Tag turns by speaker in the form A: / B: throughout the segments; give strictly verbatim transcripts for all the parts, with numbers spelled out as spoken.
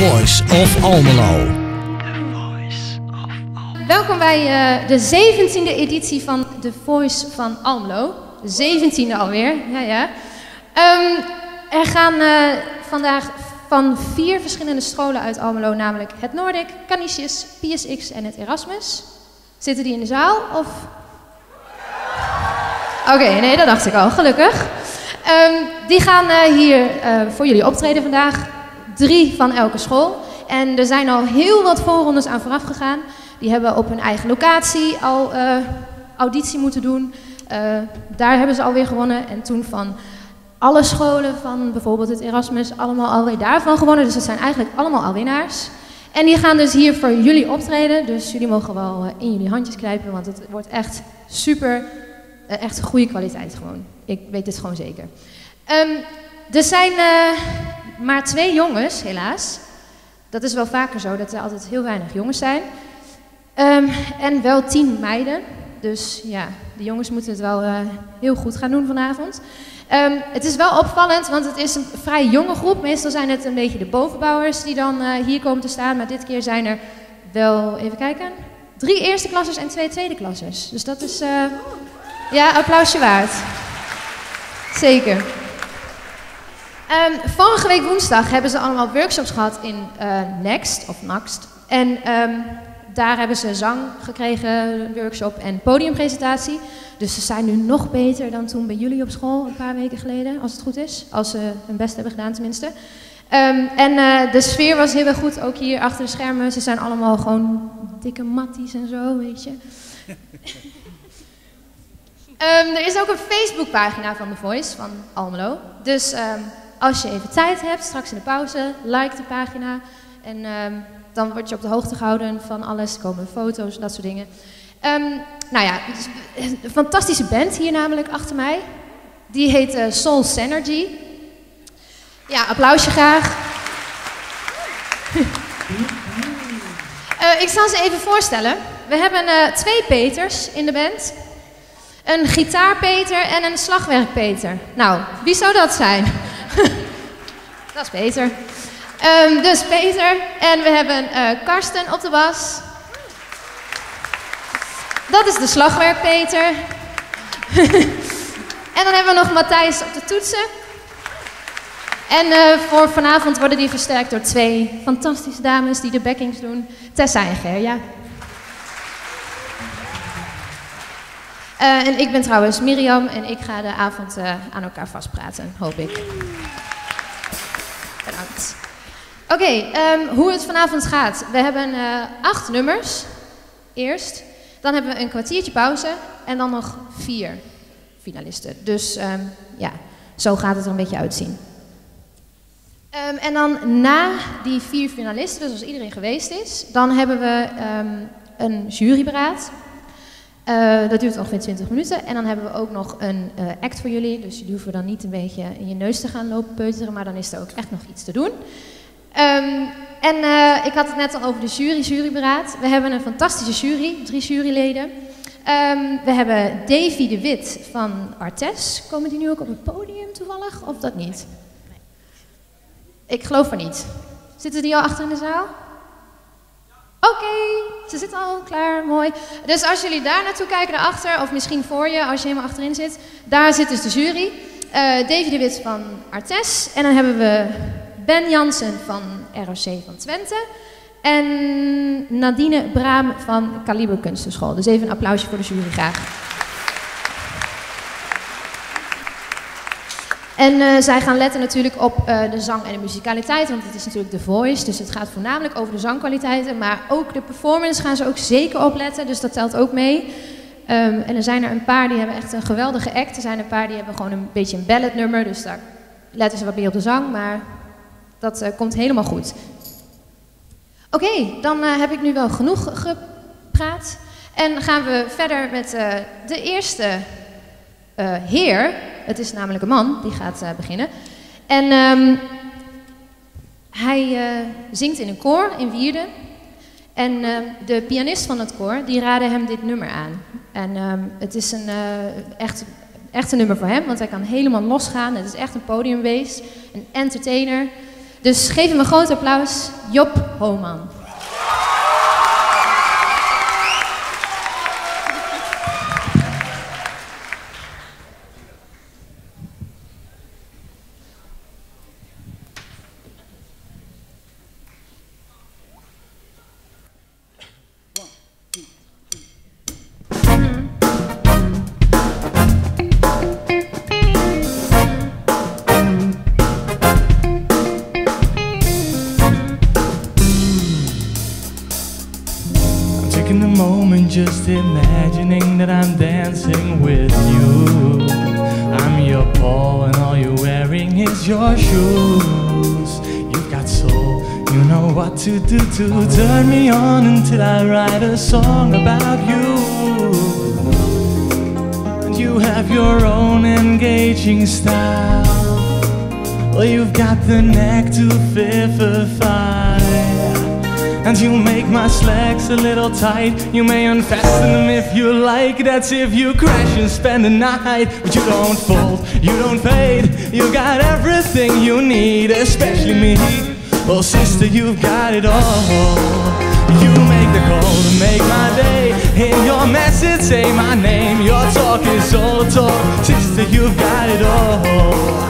A: Voice of Almelo.
B: Welkom bij uh, de zeventiende editie van The Voice van Almelo. De zeventiende alweer, ja ja. Um, er gaan uh, vandaag van vier verschillende scholen uit Almelo, namelijk het Noordic, Canisius, P S X en het Erasmus. Zitten die in de zaal of... Oké, okay, nee, dat dacht ik al, gelukkig. Um, die gaan uh, hier uh, voor jullie optreden vandaag. Drie van elke school. En er zijn al heel wat voorrondes aan vooraf gegaan. Die hebben op hun eigen locatie al uh, auditie moeten doen. Uh, daar hebben ze alweer gewonnen. En toen van alle scholen van bijvoorbeeld het Erasmus allemaal alweer daarvan gewonnen. Dus dat zijn eigenlijk allemaal al winnaars. En die gaan dus hier voor jullie optreden. Dus jullie mogen wel uh, in jullie handjes knijpen, want het wordt echt super, uh, echt goede kwaliteit gewoon. Ik weet het gewoon zeker. Um, er zijn uh, maar twee jongens, helaas. Dat is wel vaker zo, dat er altijd heel weinig jongens zijn. Um, en wel tien meiden. Dus ja, de jongens moeten het wel uh, heel goed gaan doen vanavond. Um, het is wel opvallend, want het is een vrij jonge groep. Meestal zijn het een beetje de bovenbouwers die dan uh, hier komen te staan. Maar dit keer zijn er wel, even kijken, drie eerste klassers en twee tweede klassers. Dus dat is, uh, ja, applausje waard. Zeker. Um, vorige week woensdag hebben ze allemaal workshops gehad in uh, Next, of Next. En um, daar hebben ze zang gekregen, workshop en podiumpresentatie. Dus ze zijn nu nog beter dan toen bij jullie op school, een paar weken geleden, als het goed is. Als ze hun best hebben gedaan tenminste. Um, en uh, de sfeer was heel erg goed, ook hier achter de schermen. Ze zijn allemaal gewoon dikke matties en zo, weet je. um, er is ook een Facebookpagina van The Voice, van Almelo. Dus um, als je even tijd hebt, straks in de pauze, like de pagina. En um, dan word je op de hoogte gehouden van alles. Er komen foto's, dat soort dingen. Um, nou ja, een fantastische band hier namelijk achter mij. Die heet uh, Soul Synergy. Ja, applausje graag. uh, ik zal ze even voorstellen. We hebben uh, twee Peters in de band. Een gitaar-Peter en een slagwerk-Peter. Nou, wie zou dat zijn? Dat is Peter. Um, dus Peter. En we hebben uh, Karsten op de bas. Dat is de slagwerk-Peter. En dan hebben we nog Matthijs op de toetsen. En uh, voor vanavond worden die versterkt door twee fantastische dames die de backings doen. Tessa en Gerja. Uh, en ik ben trouwens Miriam en ik ga de avond uh, aan elkaar vastpraten, hoop ik. Bedankt. Oké, okay, um, hoe het vanavond gaat. We hebben uh, acht nummers, eerst. Dan hebben we een kwartiertje pauze en dan nog vier finalisten. Dus um, ja, zo gaat het er een beetje uitzien. Um, en dan na die vier finalisten, dus als iedereen geweest is, dan hebben we um, een juryberaad. Uh, dat duurt ongeveer twintig minuten. En dan hebben we ook nog een uh, act voor jullie. Dus jullie hoeven dan niet een beetje in je neus te gaan lopen peuteren, maar dan is er ook echt nog iets te doen. Um, en uh, ik had het net al over de jury, juryberaad. We hebben een fantastische jury, drie juryleden. Um, we hebben Davy de Wit van Artes. Komen die nu ook op het podium toevallig, of dat niet? Nee. Ik geloof van niet. Zitten die al achter in de zaal? Oké, okay, ze zitten al klaar, mooi. Dus als jullie daar naartoe kijken, daarachter, of misschien voor je, als je helemaal achterin zit, daar zit dus de jury. Uh, Davy de Wit van Artes. En dan hebben we Ben Jansen van R O C van Twente. En Nadine Braam van Kaliber Kunstenschool. Dus even een applausje voor de jury graag. En uh, zij gaan letten natuurlijk op uh, de zang en de muzikaliteit, want het is natuurlijk The Voice, dus het gaat voornamelijk over de zangkwaliteiten, maar ook de performance gaan ze ook zeker opletten, dus dat telt ook mee. Um, en er zijn er een paar die hebben echt een geweldige act, er zijn een paar die hebben gewoon een beetje een balladnummer, dus daar letten ze wat meer op de zang, maar dat uh, komt helemaal goed. Oké, okay, dan uh, heb ik nu wel genoeg gepraat en gaan we verder met uh, de eerste uh, heer. Het is namelijk een man, die gaat uh, beginnen. En um, hij uh, zingt in een koor in Wierden. En uh, de pianist van het koor, die raadde hem dit nummer aan. En um, het is een, uh, echt, echt een nummer voor hem, want hij kan helemaal losgaan. Het is echt een podiumwees, een entertainer. Dus geef hem een groot applaus, Job Homan.
C: Taking a moment, just imagining that I'm dancing with you. I'm your Paul and all you're wearing is your shoes. You've got soul, you know what to do to turn me on until I write a song about you. And you have your own engaging style. Well, you've got the knack to vivify. And you make my slacks a little tight. You may unfasten them if you like. That's if you crash and spend the night. But you don't fold, you don't fade. You got everything you need, especially me. Well, sister, you've got it all. You make the call to make my day. In your message, say my name. Your talk is all talk. Sister, you've got it all.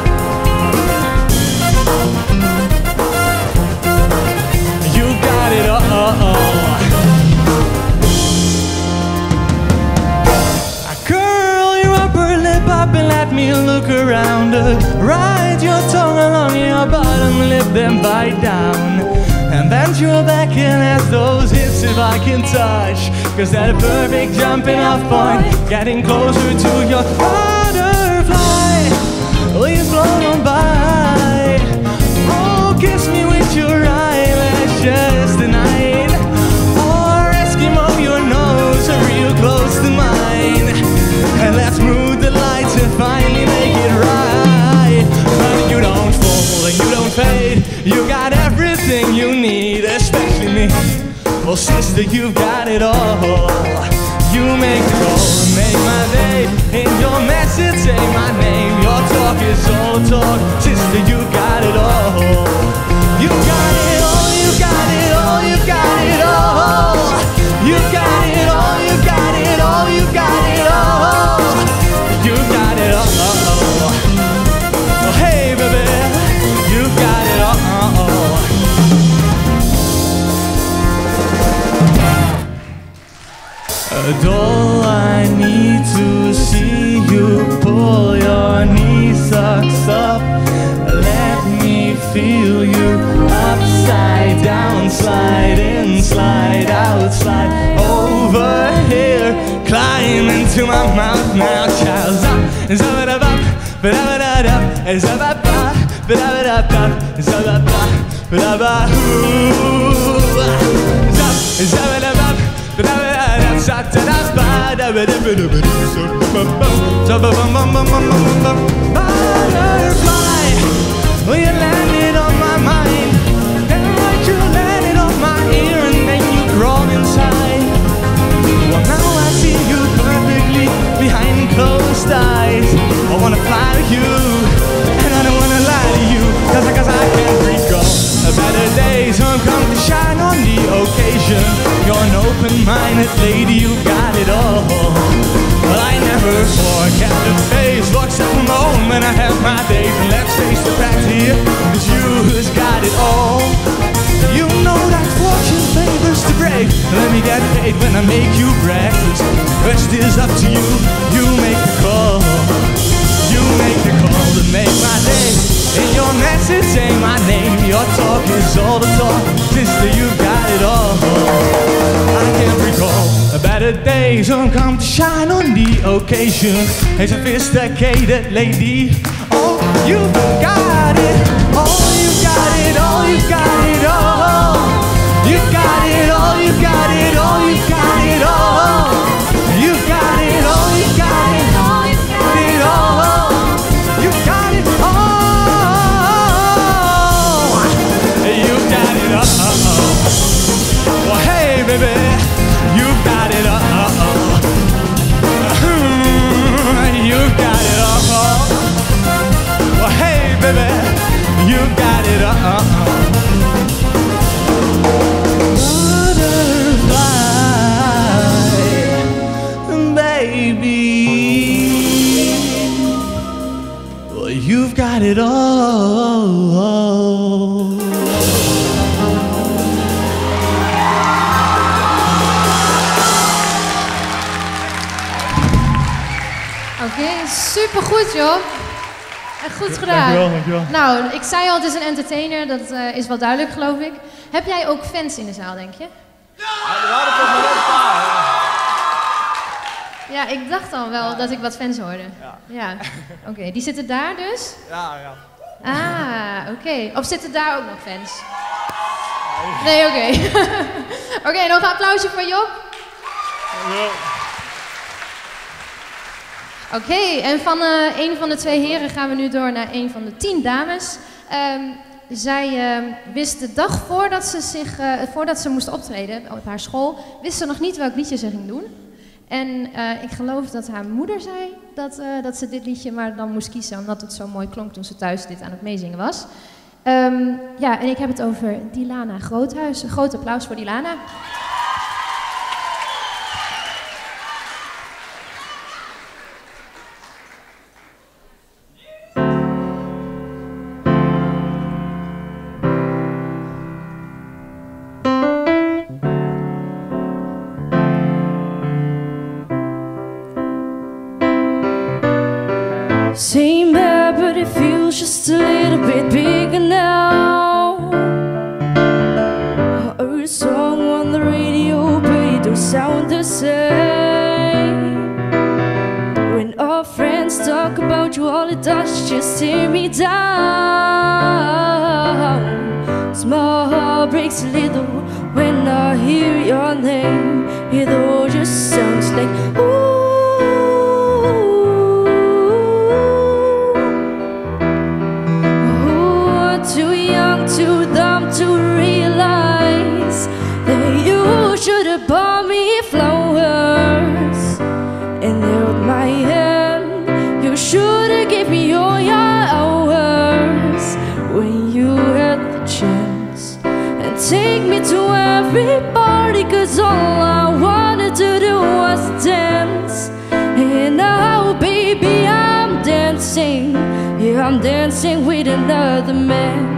C: Curl your upper lip up and let me look around her. Ride your tongue along your bottom lip, then bite down. And bend your back and ask those hips if I can touch. Cause that a perfect jumping off point, getting closer to your butterfly. Will you float on by? Oh, kiss me with your eyelashes tonight. Or Eskimo, your nose are real close to mine. And let's move the lights and finally make it right. But you don't fall and you don't fade. You got everything you need, especially me. Well, sister, you've got it all. You make the call and make my day. In your message, say my name. Your talk is all talk. Sister, you got it all. You got it all, you got it all, you got it all. You got it all, you got it all, you got it all. You got it all. Oh, hey, baby, you got it all. All I need to see you pull your knee socks up. Let me feel you upside down, slide in, slide out, slide over here. Climb into my mouth now, child. Zap-a-da-bop, ba-da-ba-da-dop, zap-a-bop, ba-da-ba-da-bop, zap-a-bop, ba-da-ba, ooh. Zap, zap-a-da-bop, ba-da-ba-da-dop, butterfly, well, you landed on my mind. Then like you landed on my ear and then you crawled inside. Well, now I see you perfectly behind closed eyes. I wanna fly with you, and I don't wanna lie to you. Cause I, cause I can't recall a better days won't come to shine on the occasion. You're an open-minded lady, you got it all. Well, I never forget the face, looks at the moment I have my days. And let's face the fact here, it's you who's got it all. You know that fortune favors the brave. Let me get paid when I make you breakfast. Rest is up to you, you make the call. You make the call to make my day. In your message, say my name. Your talk is all the talk. Sister, you got it all. I can't recall a better days won't come to shine on the occasion. A sophisticated lady. Oh, you got it. Oh, you got it. Oh, you got it all. You got it all. You got it all. You got it all. You got it all. You got it all. You got it all. You got it all. You got it all. Well, hey, baby, you got it all. You got it all. Well, hey, baby, you got it all. it all.
B: Oké, okay, supergoed joh. Echt goed gedaan.
C: Dankjewel, dankjewel.
B: Nou, ik zei al, het is een entertainer, dat uh, is wel duidelijk geloof ik. Heb jij ook fans in de zaal, denk je?
D: Ja, er waren toch maar een paar.
B: Ja, ik dacht al wel dat ik wat fans hoorde.
D: Ja.
B: Ja. Oké, okay, die zitten daar dus?
D: Ja, ja.
B: Ah, oké. Okay. Of zitten daar ook nog fans? Nee, oké. Okay. Oké, okay, nog een applausje voor Job.
C: Ja.
B: Oké, okay, en van uh, een van de twee heren gaan we nu door naar een van de tien dames. Um, zij uh, wist de dag voordat ze, zich, uh, voordat ze moest optreden op haar school, wist ze nog niet welk liedje ze ging doen. En uh, ik geloof dat haar moeder zei dat, uh, dat ze dit liedje maar dan moest kiezen, omdat het zo mooi klonk toen ze thuis dit aan het meezingen was. Um, ja, en ik heb het over Dilana Groothuis. Een groot applaus voor Dilana.
E: Same bed, but it feels just a little bit bigger now. I heard a song on the radio, but it don't sound the same. When our friends talk about you, all it does is just tear me down. So my heart breaks a little when I hear your name. It all just sounds like ooh. Too young, too dumb to realize that you should have bought me flowers and held my hand. You should have given me all your hours when you had the chance. And take me to every party, cause all I wanted to do was dance. And now, baby, I'm dancing. Yeah, I'm dancing with another man.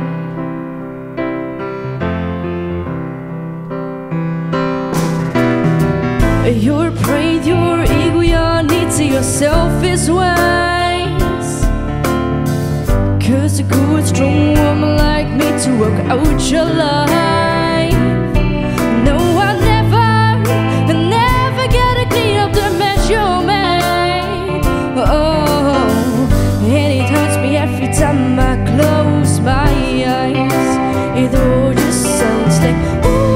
E: Your pride, your ego, your need to your selfish ways. Cause a good, strong woman like me to work out your life. No, I never, I never gotta clean up the mess you made. Oh, and it hurts me every time I close my eyes. It all just sounds like ooh.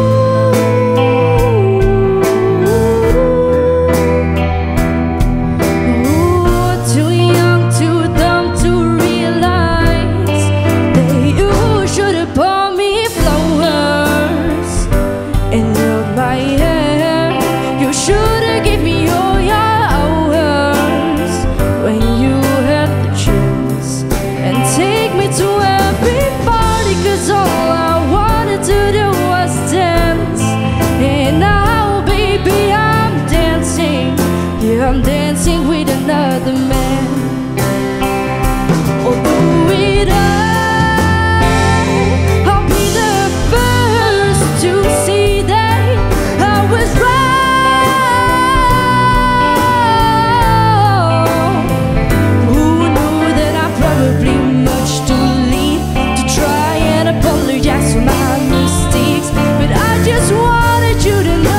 E: I'm dancing with another man. Oh, do it all. I'll be the first to see that I was wrong. Who knew that I'm probably much too late to try and apologize for my mistakes, but I just wanted you to know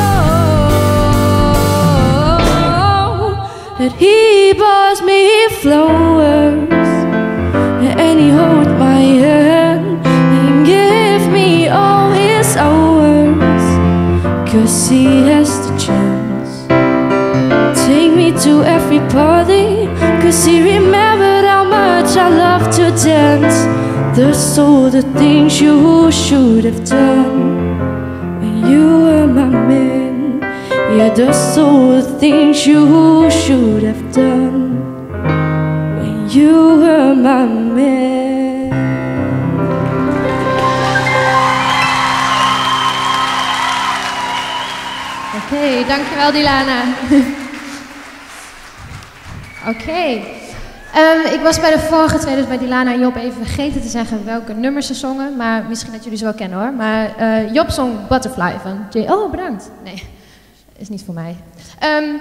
E: that he buys me flowers and he holds my hand and give me all his hours, cause he has the chance. Take me to every party, cause he remembered how much I love to dance. There's all the things you should have done when you were my man. Yeah, there's all the things you should have done when you were my man.
B: Oké, okay, dankjewel Dilana. Oké. Okay. Um, ik was bij de vorige twee, dus bij Dilana en Job, even vergeten te zeggen welke nummers ze zongen. Maar misschien dat jullie ze wel kennen hoor. Maar uh, Job zong Butterfly van Jay. Oh, bedankt. Nee, is niet voor mij. Um,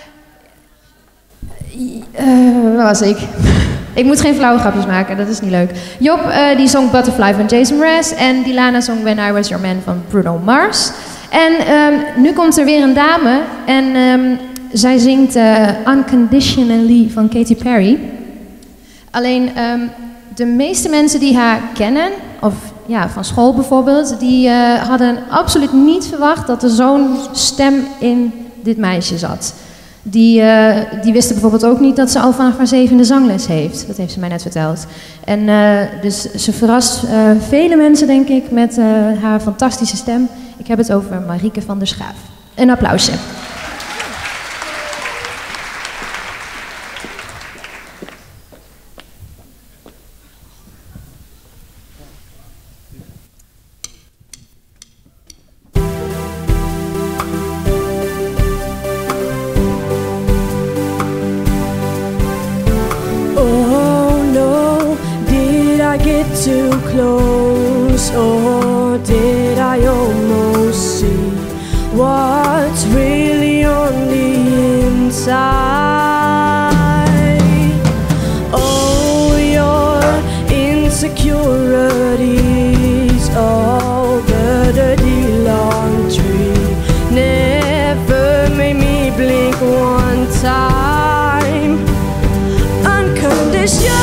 B: uh, waar was ik? Ik moet geen flauwe grapjes maken, dat is niet leuk. Job uh, die zong Butterfly van Jason Mraz en Dilana zong When I Was Your Man van Bruno Mars. En um, nu komt er weer een dame en um, zij zingt uh, Unconditionally van Katy Perry. Alleen um, de meeste mensen die haar kennen, of ja, van school bijvoorbeeld, die uh, hadden absoluut niet verwacht dat er zo'n stem in dit meisje zat. Die, uh, die wisten bijvoorbeeld ook niet dat ze al vanaf haar zevende zangles heeft. Dat heeft ze mij net verteld. En uh, dus ze verrast uh, vele mensen, denk ik, met uh, haar fantastische stem. Ik heb het over Marieke van der Schaaf. Een applausje.
E: Too close, or did I almost see what's really on the inside? Oh, your insecurities, all the dirty laundry never made me blink one time. Unconditional.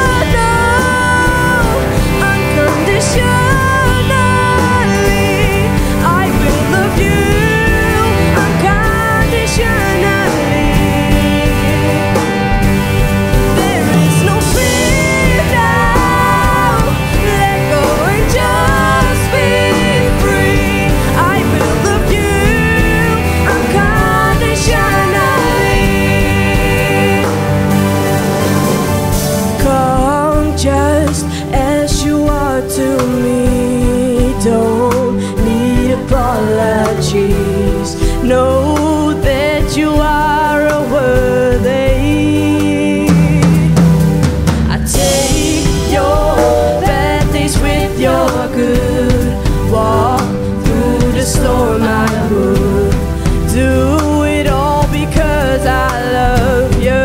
E: Know that you are a worthy. I take your bad days with your good. Walk through the storm I would. Do it all because I love you.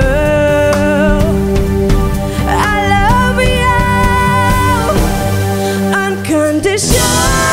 E: I love you unconditional.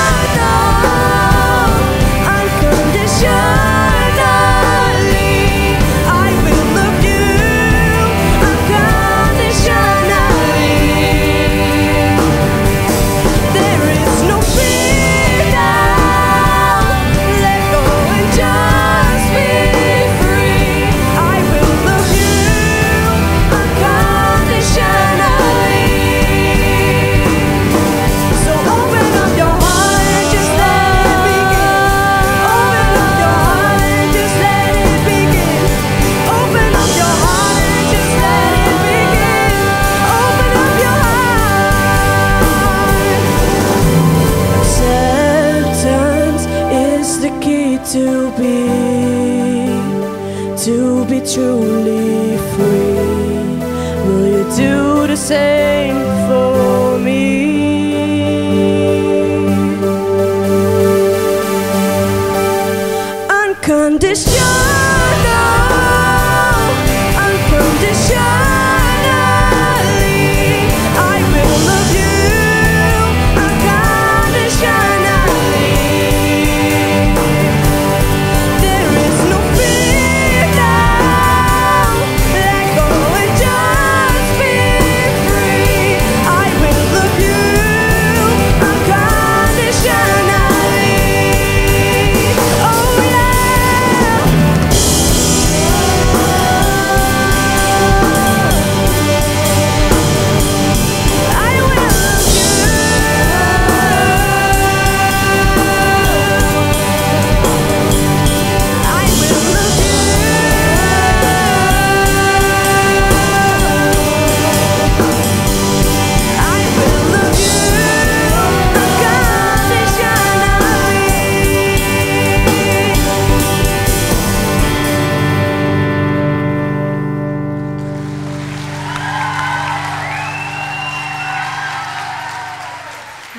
E: To be, to be truly free. Will you do the same for me? Unconditional, unconditional. Oh yeah.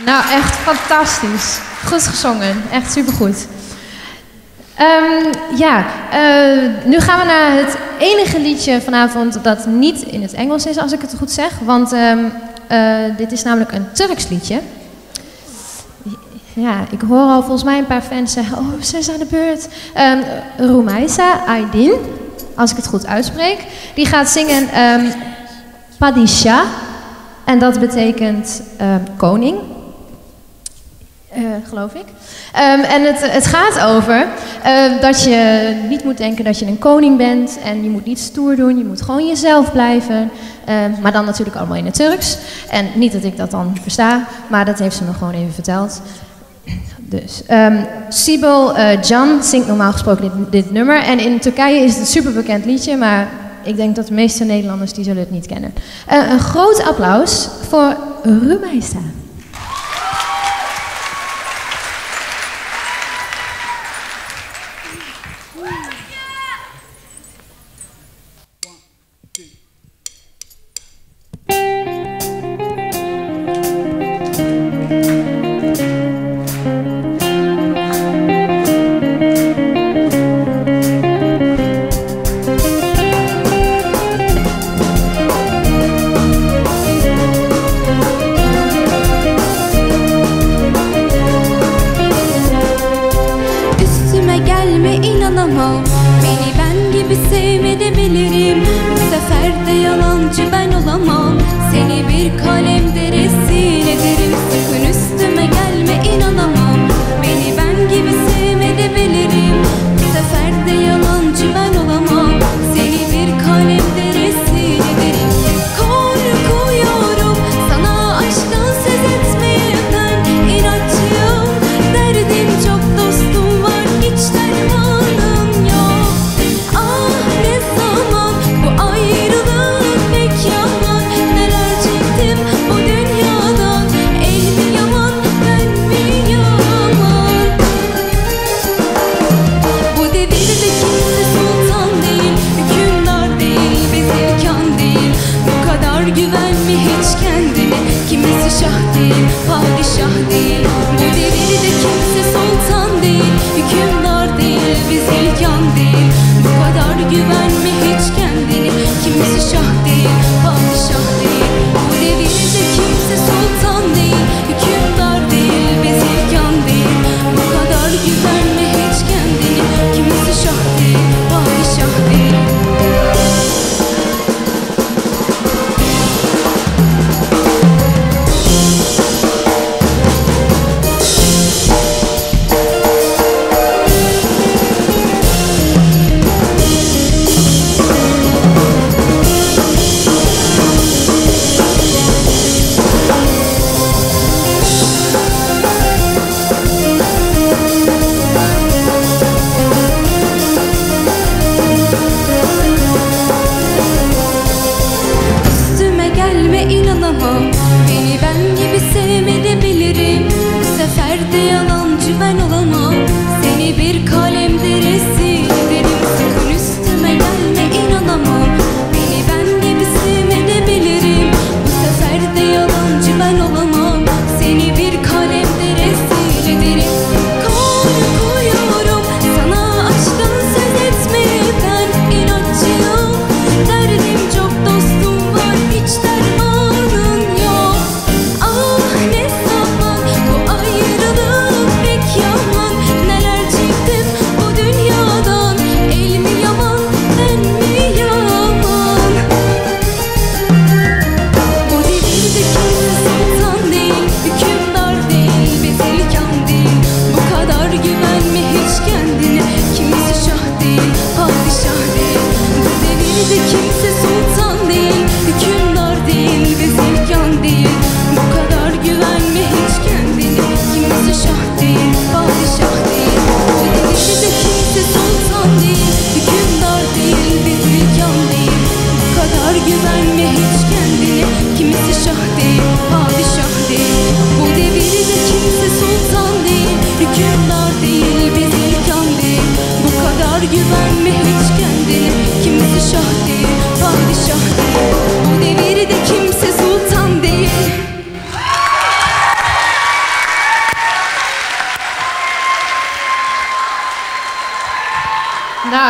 B: Nou, echt fantastisch. Goed gezongen. Echt supergoed. Um, ja, uh, nu gaan we naar het enige liedje vanavond dat niet in het Engels is, als ik het goed zeg. Want um, uh, dit is namelijk een Turks liedje. Ja, ik hoor al volgens mij een paar fans zeggen, oh, ze is aan de beurt. Um, Rümeysa Aydin, als ik het goed uitspreek, die gaat zingen um, Padişah. En dat betekent um, koning. Uh, geloof ik. Um, en het, het gaat over uh, dat je niet moet denken dat je een koning bent. En je moet niet stoer doen, je moet gewoon jezelf blijven. Uh, maar dan natuurlijk allemaal in het Turks. En niet dat ik dat dan versta, maar dat heeft ze me gewoon even verteld. Dus, um, Sibel uh, Can zingt normaal gesproken dit, dit nummer. En in Turkije is het een superbekend liedje, maar ik denk dat de meeste Nederlanders die zullen het niet kennen. Uh, een groot applaus voor Rümeysa.
E: Beni ben gibi sevmeyebilirim. Bu sefer de yalancı ben olamam. Seni bir kalemde resim ederim. Sakın üstüme gelme, inanamam. Beni ben gibi sevmeyebilirim. Bu sefer de yalancı ben olamam. Seni bir kalemde resim ederim. Korkuyorum sana aşktan söz etmeye ben inatçıyım. Derdim çok, dostum var hiç dermanım yok. Ah ne zaman bu ayrılık pek yalan. Neler çektim bu dünya.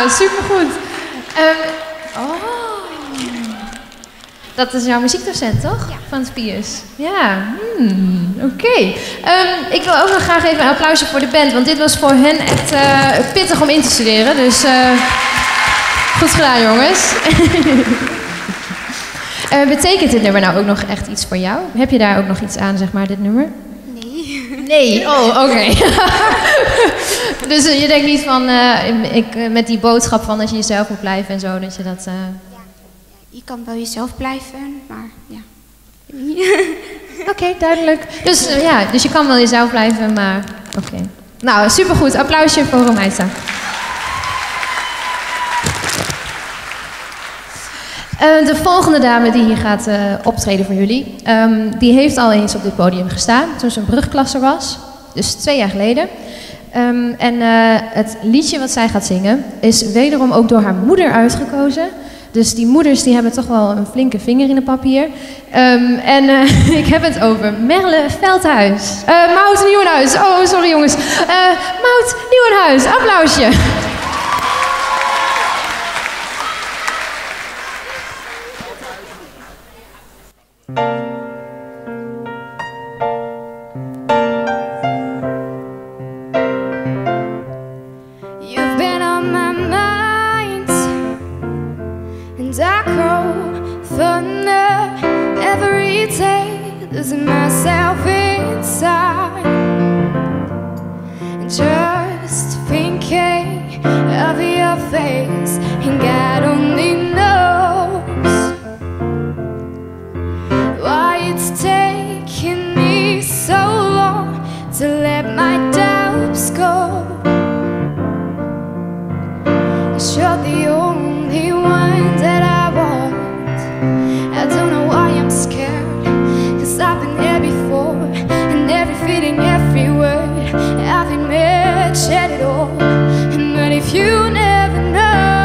B: Nou, supergoed. Um, oh. Dat is jouw muziekdocent, toch?
F: Ja.
B: Van het Pius. Ja, hmm, oké. Okay. Um, ik wil ook nog graag even een applausje voor de band, want dit was voor hen echt uh, pittig om in te studeren. Dus uh, goed gedaan, jongens. uh, betekent dit nummer nou ook nog echt iets voor jou? Heb je daar ook nog iets aan, zeg maar, dit nummer?
F: Nee.
B: Nee, oh, oké. Okay. Dus uh, je denkt niet van, uh, ik, uh, met die boodschap van dat je jezelf moet blijven en zo, dat je dat... Uh...
F: Je kan wel jezelf blijven, maar ja.
B: Oké, okay, duidelijk. Dus uh, ja, dus je kan wel jezelf blijven, maar oké. Okay. Nou, supergoed. Applausje voor Romeisa. Uh, de volgende dame die hier gaat uh, optreden voor jullie, um, die heeft al eens op dit podium gestaan toen ze een brugklasser was. Dus twee jaar geleden. Um, en uh, het liedje wat zij gaat zingen is wederom ook door haar moeder uitgekozen. Dus die moeders die hebben toch wel een flinke vinger in het papier. Um, en uh, ik heb het over Merle Veldhuis. Uh, Maud Nieuwenhuis. Oh, sorry jongens. Uh, Maud Nieuwenhuis. Applausje.
E: You've been on my mind, and I grow thunder every day, losing myself inside, and just thinking of your face, and God only knows why it's taking me so long to let my doubts go. You're the only one that I want. I don't know why I'm scared, cause I've been there before, and every feeling, every word, I've been mad, shed it all. But if you never know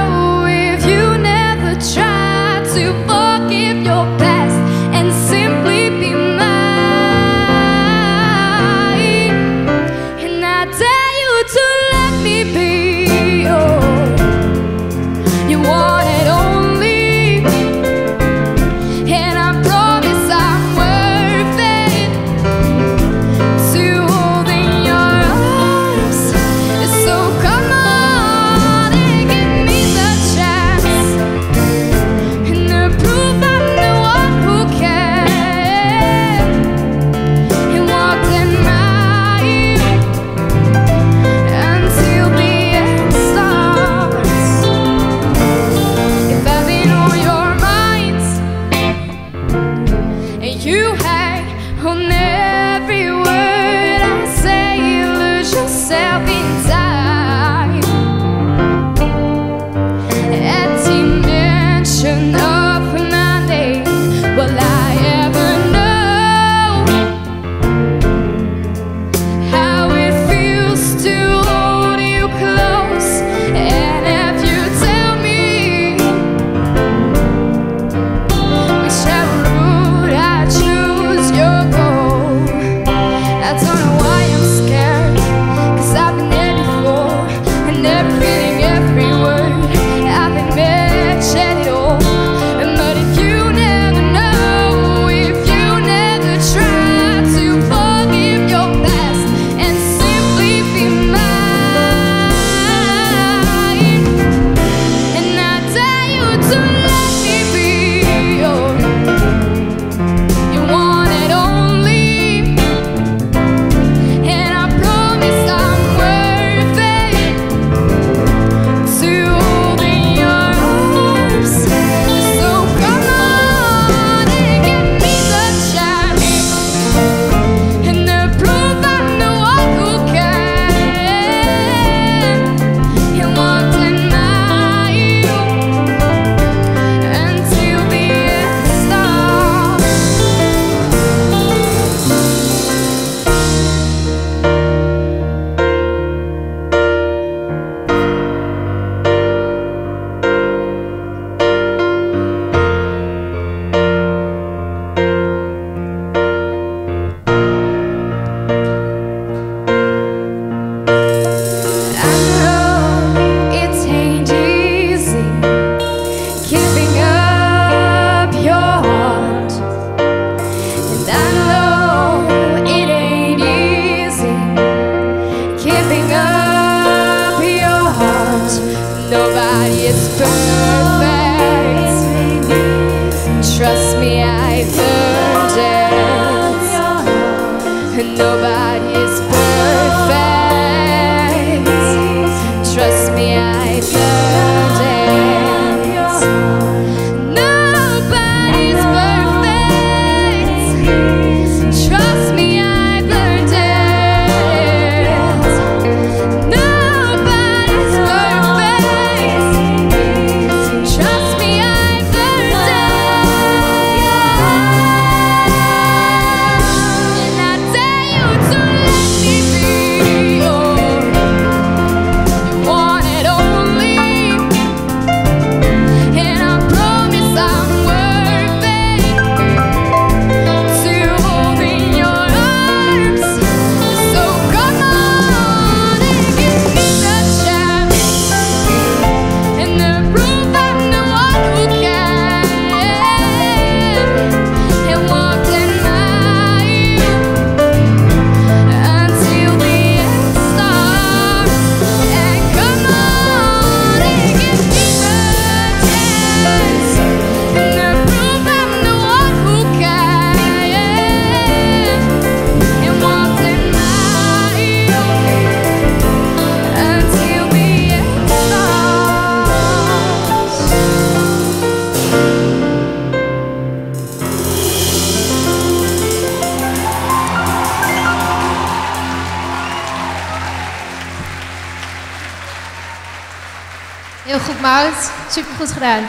B: Maud. Super goed gedaan.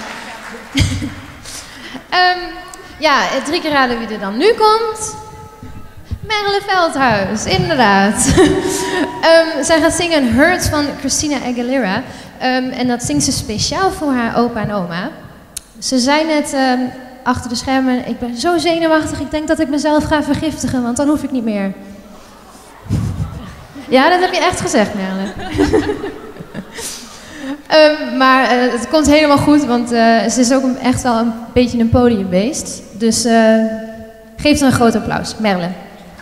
B: um, ja, drie keer raden wie er dan nu komt. Merle Veldhuis, inderdaad. um, zij gaat zingen Hurt van Christina Aguilera. Um, en dat zingt ze speciaal voor haar opa en oma. Ze zei net um, achter de schermen, ik ben zo zenuwachtig, ik denk dat ik mezelf ga vergiftigen, want dan hoef ik niet meer. Ja, dat heb je echt gezegd, Merle. um, maar uh, het komt helemaal goed, want uh, ze is ook een, echt wel een beetje een podiumbeest. Dus uh, geef haar een groot applaus, Merle.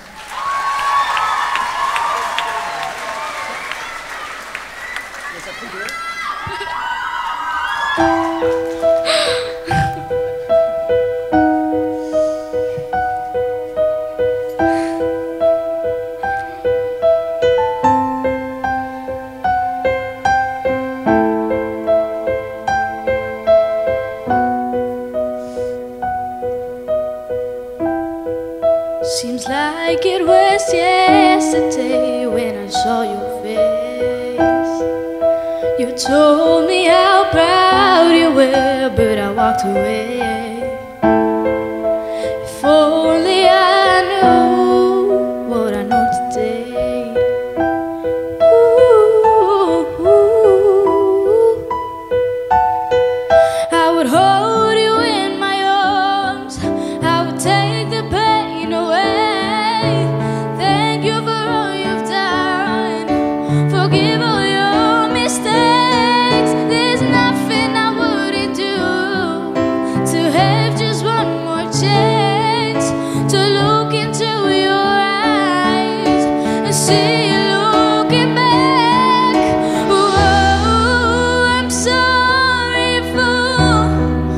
E: Seems like it was yesterday when I saw your face. You told me how proud you were, but I walked away. If only I knew what I know today. Ooh, ooh. I would hold you in my arms, I would take the pain away. Thank you for all you've done, forgive all your mistakes. There's nothing I wouldn't do to have just one more chance to look into your eyes and see you looking back. Oh, I'm sorry for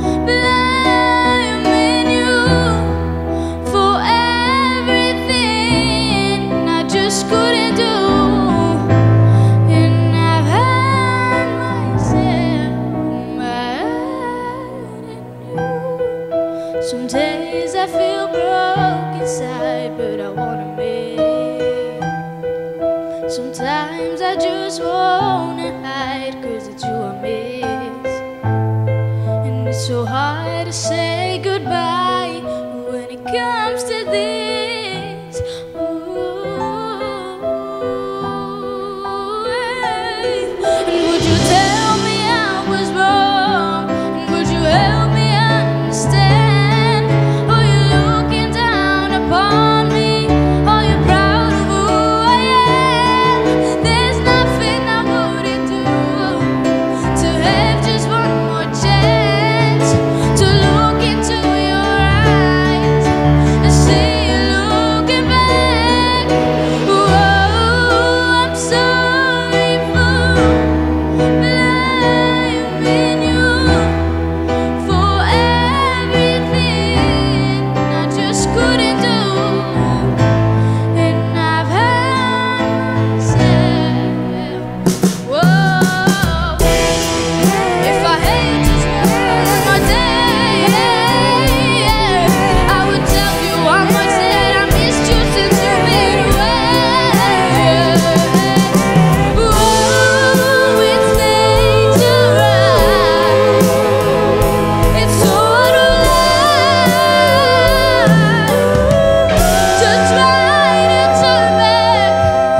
E: blaming you for everything I just couldn't do. And I've had myself mad at you. Some days I feel broke inside, but I wanna make. Sometimes I just wanna hide, cause it's you I miss. And it's so hard to say goodbye when it comes to this. Ooh, hey. And would you tell me I was wrong? And would you help me understand? Are you looking down upon me? Are you proud of who I am? There's nothing I wouldn't do to have just one more chance to look into your eyes and see you looking back. Oh, I'm sorry for blaming you for everything I just couldn't do. And I've had myself. Whoa, if I had just one more day, I would tell you how much that I missed you since you've been away. Whoa, it's dangerous. It's sort of life to try to turn back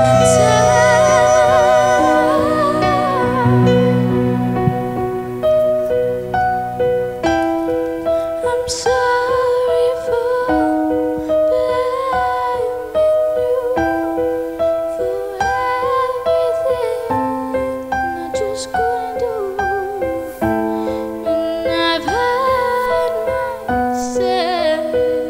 E: time. I'm sorry for blaming you for everything I just couldn't do. And I've had myself.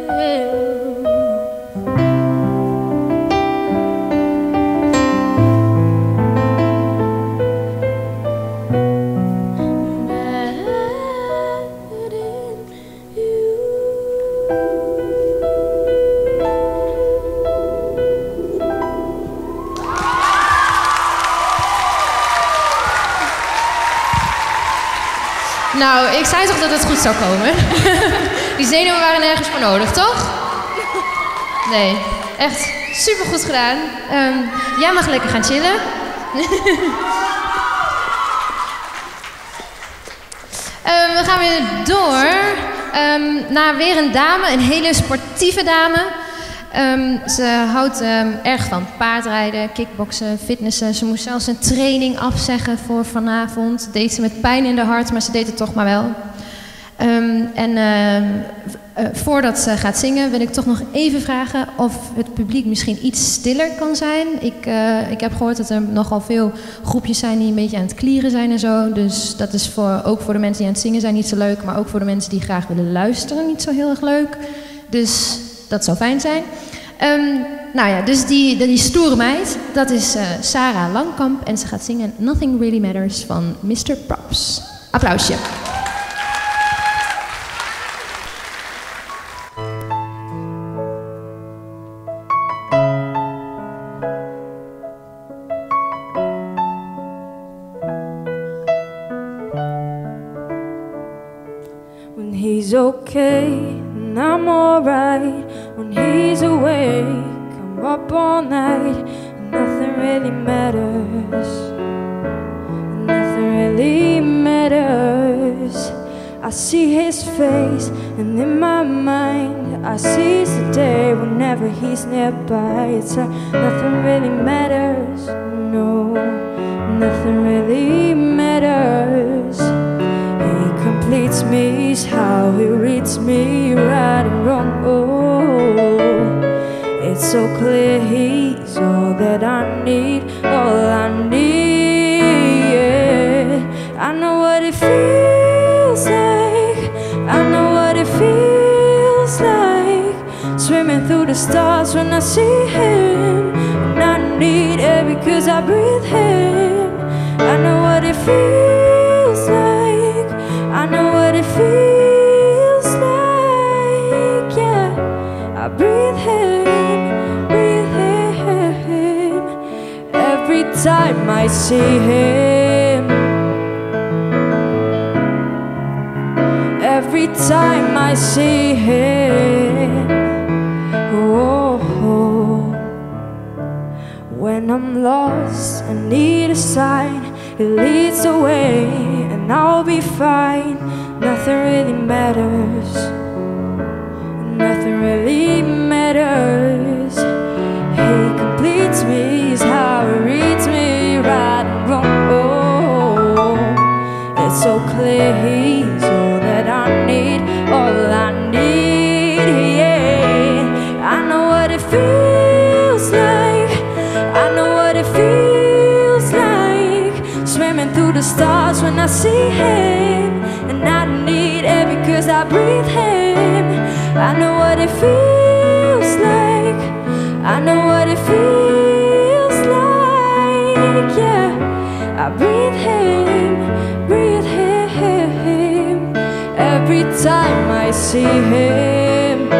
E: Mad in you.
B: Nou, ik zei toch dat het goed zou komen? Die zenuwen waren nergens voor nodig, toch? Nee, echt super goed gedaan. Um, jij mag lekker gaan chillen. Um, we gaan weer door um, naar weer een dame, een hele sportieve dame. Um, ze houdt um, erg van paardrijden, kickboksen, fitnessen. Ze moest zelfs een training afzeggen voor vanavond. Dat deed ze met pijn in de hart, maar ze deed het toch maar wel. Um, en uh, uh, voordat ze gaat zingen wil ik toch nog even vragen of het publiek misschien iets stiller kan zijn. Ik, uh, ik heb gehoord dat er nogal veel groepjes zijn die een beetje aan het klieren zijn en zo. Dus dat is voor, ook voor de mensen die aan het zingen zijn niet zo leuk, maar ook voor de mensen die graag willen luisteren niet zo heel erg leuk. Dus dat zou fijn zijn. Um, nou ja, dus die, die stoere meid, dat is uh, Sarah Langkamp en ze gaat zingen Nothing Really Matters van mister Props. Applausje.
E: When he's okay and I'm alright. When he's awake, I'm up all night. And nothing really matters. Nothing really matters. I see his face, and in my mind I seize the day whenever he's nearby. It's like nothing really matters. No, nothing really matters. He completes me, is how he reads me, right and wrong. Oh, it's so clear he's all that I need, all I need. Yeah. I know what it feels like. I know what it feels like. Swimming through the stars when I see him, and I need it because I breathe him. I know what it feels like. I know what it feels like, yeah. I breathe him, breathe him. Every time I see him, every time I see him. Oh, oh. When I'm lost and need a sign, he leads the way and I'll be fine. Nothing really matters. Nothing really matters. He completes me, is how he reads me, right and wrong. Oh, it's so clear he's all that I need, all I need. Yeah, I know what it feels like. I know what it feels like. Swimming through the stars when I see him, and I need it because I breathe him. I know what it feels like. I know what it feels like, yeah. I breathe him, breathe him. Every time I see him,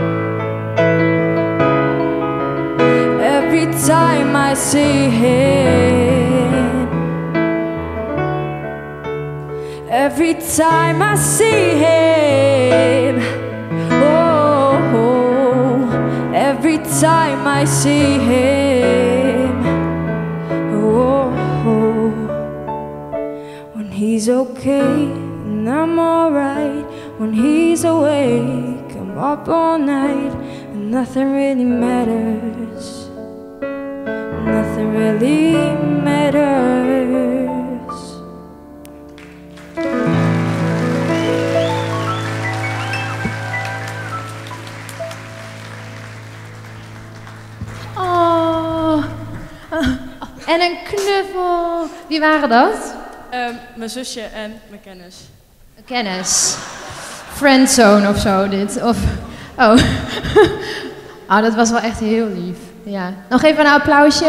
E: every time I see him, every time I see him, oh, oh, every time I see him, oh, oh. When he's okay and I'm alright. When he's awake, I'm up all night, and nothing really matters. Nothing really matters.
B: Oh, en een knuffel. Wie waren dat?
G: Um, mijn zusje en mijn kennis.
B: Een kennis. Friendzone of zo, dit. Of, oh. Oh, dat was wel echt heel lief. Ja. Nog even een applausje.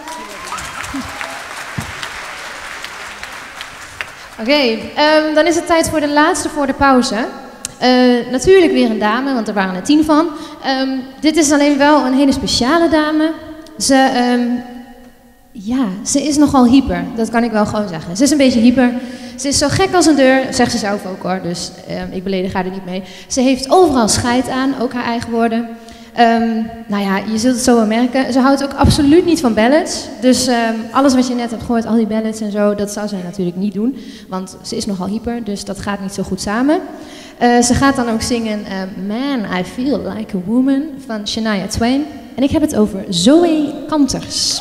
B: Oké, okay, um, dan is het tijd voor de laatste voor de pauze. Uh, natuurlijk weer een dame, want er waren er tien van. Um, dit is alleen wel een hele speciale dame. Ze, um, ja, ze is nogal hyper, dat kan ik wel gewoon zeggen. Ze is een beetje hyper. Ze is zo gek als een deur, zegt ze zelf ook hoor, dus um, ik beledig haar er niet mee. Ze heeft overal scheid aan, ook haar eigen woorden. Um, nou ja, je zult het zo wel merken. Ze houdt ook absoluut niet van ballads. Dus um, alles wat je net hebt gehoord, al die ballads en zo, dat zou zij natuurlijk niet doen. Want ze is nogal hyper, dus dat gaat niet zo goed samen. Uh, ze gaat dan ook zingen uh, Man, I Feel Like a Woman van Shania Twain. En ik heb het over Zoe Kanters.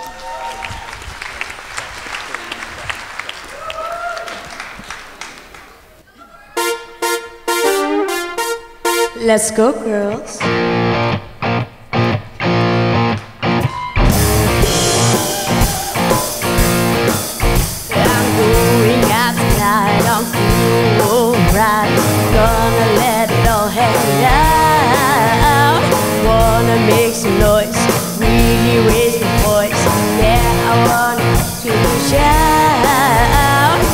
H: Let's go, girls. I'm going out tonight, I'm feeling alright. Gonna let it all hang out. Wanna make some noise, really raise my voice. Yeah, I want to shout.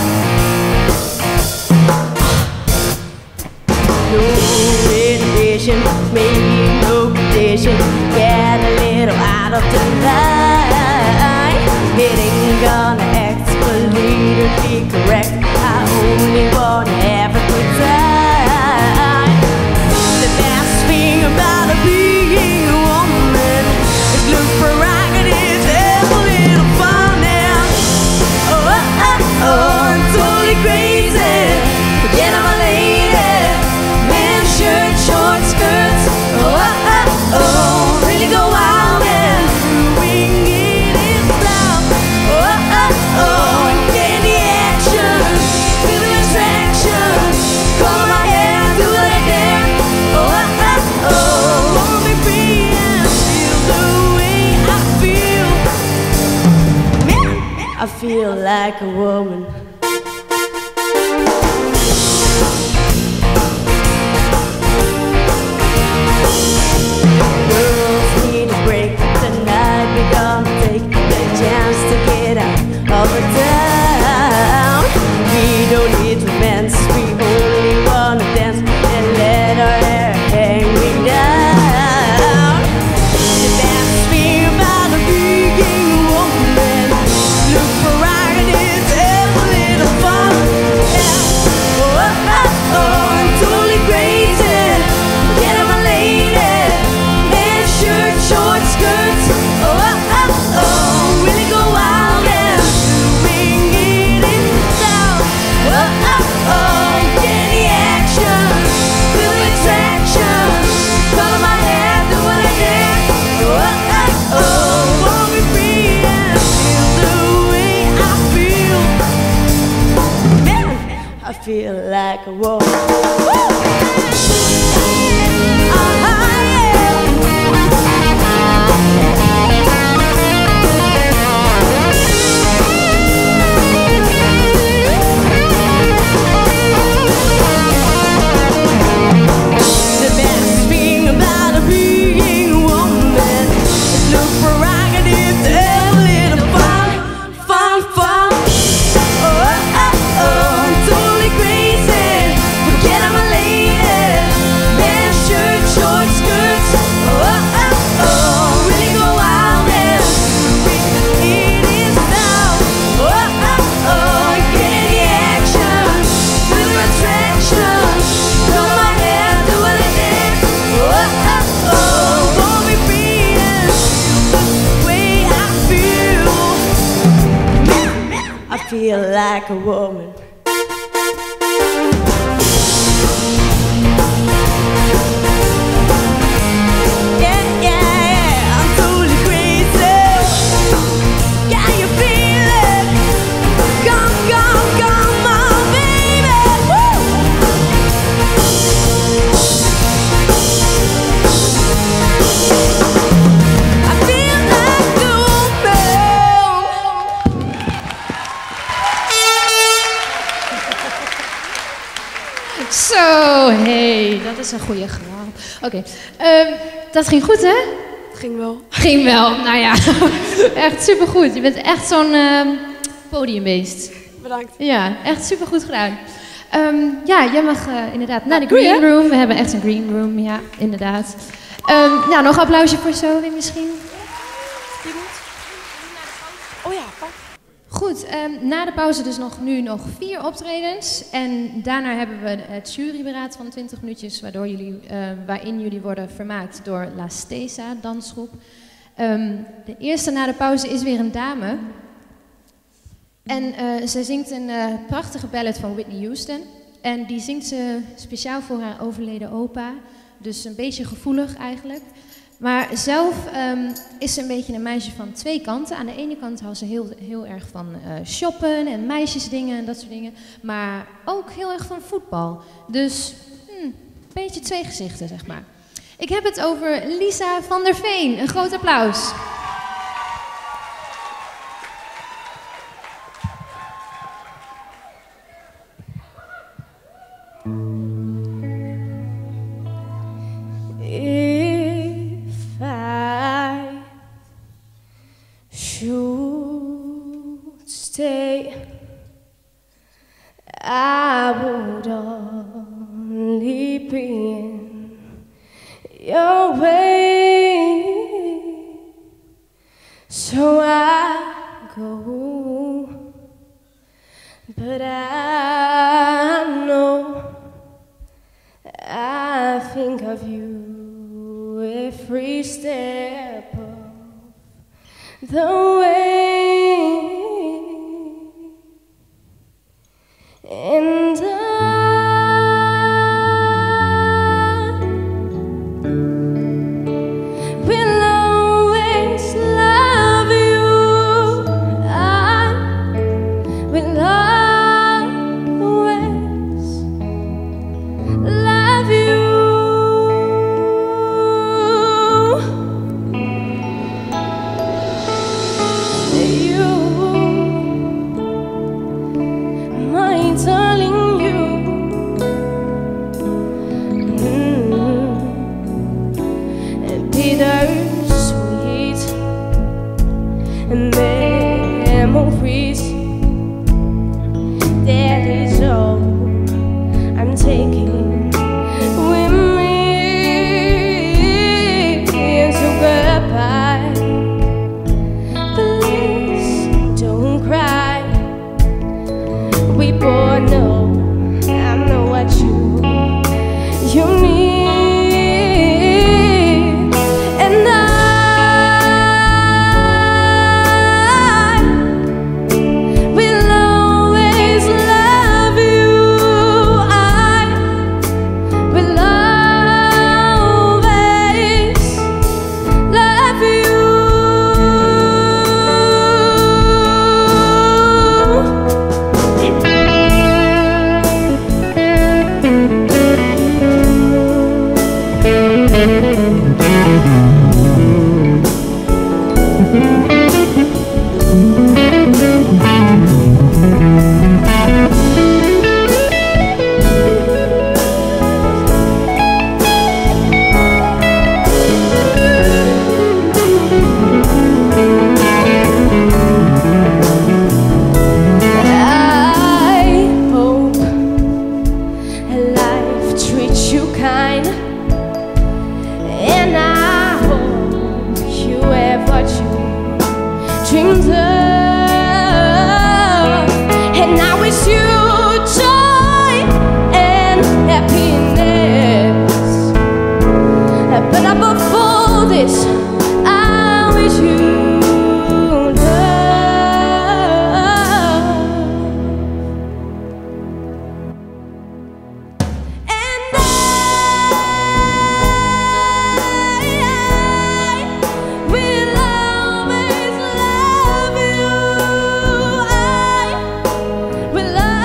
H: No inhibition, maybe no condition. Get a little out of the line. It ain't gonna act politically correct. I only wanna have a good time. The best thing about a being a woman is look prerogative, have a little fun now. Oh, oh, oh, oh, I'm totally crazy. Forget I'm a lady. Man, shirt, short skirts. Oh, oh, oh, oh, really go wild and wing it in style. Oh, oh, oh, and get the action, feel the attraction. Color my hair, do what I dare. Oh, oh, oh, wanna be free and feel the way I feel. Man, I feel like a woman. Girls need a break tonight. We gonna take the chance to get out of the town. We don't need romance, we only wanna dance and let our hair hang me down. The best thing about a being a woman, look prerogative, have a little fun. Yeah. Oh, oh, oh, I'm totally crazy. Get up, my lady. Man, shirt, short skirts. Oh, oh, oh, oh, really go wild and wing it in style. Oh, oh, oh, get the action, feel the attraction. Color my hair, do what I dare. Oh, oh, oh, wanna be free and feel the way I feel. Man, I feel like a woman. The best thing about a being a woman is look prerogative, have a little fun, fun, fun. Oh, oh, oh, I'm totally crazy. Forget I'm a lady. Man, shirt, short skirts. Oh, oh, oh, really go wild and it is now. Oh, oh, oh, get the action, feel the attraction. Color my hair, do what I dare. Oh, oh, oh, wanna be free and feel the way I feel. I feel like a woman. Yeah, yeah, yeah, I'm totally crazy. Can you feel it? Come, come, come on, baby. Woo! I feel like a woman.
B: Zo, hey, dat is een goede grap. Oké, okay. um, dat ging goed, hè?
H: Ging wel.
B: Ging wel, nou ja, echt supergoed. Je bent echt zo'n um, podiumbeest.
H: Bedankt.
B: Ja, echt supergoed gedaan. Um, ja, jij mag uh, inderdaad naar de green room. We hebben echt een green room, ja, inderdaad. Um, ja, nog een applausje voor Zoe misschien.
H: Oh ja, pak.
B: Goed. Goed, um, na de pauze dus nog, nu nog vier optredens. En daarna hebben we het juryberaad van twintig minuutjes, waardoor jullie, uh, waarin jullie worden vermaakt door La Stesa, dansgroep. Um, de eerste na de pauze is weer een dame. En uh, zij zingt een uh, prachtige ballad van Whitney Houston. En die zingt ze speciaal voor haar overleden opa. Dus een beetje gevoelig eigenlijk. Maar zelf um, is ze een beetje een meisje van twee kanten. Aan de ene kant houdt ze heel, heel erg van uh, shoppen en meisjesdingen en dat soort dingen. Maar ook heel erg van voetbal. Dus hmm, een beetje twee gezichten, zeg maar. Ik heb het over Lisa van der Veen. Een groot applaus.
E: If I should stay, I would only be in your way. So I go, but I know I think of you every step of the way, and I will always love you. I will always love you. Darling, you, mm, bittersweet memories. That is all I'm taking with me. So goodbye, please don't cry. We both know I know what you you need, and I will always love you. I will always love you. Dreams of, and I wish you joy and happiness. But above all this, I wish you love. And I will always love you. I will love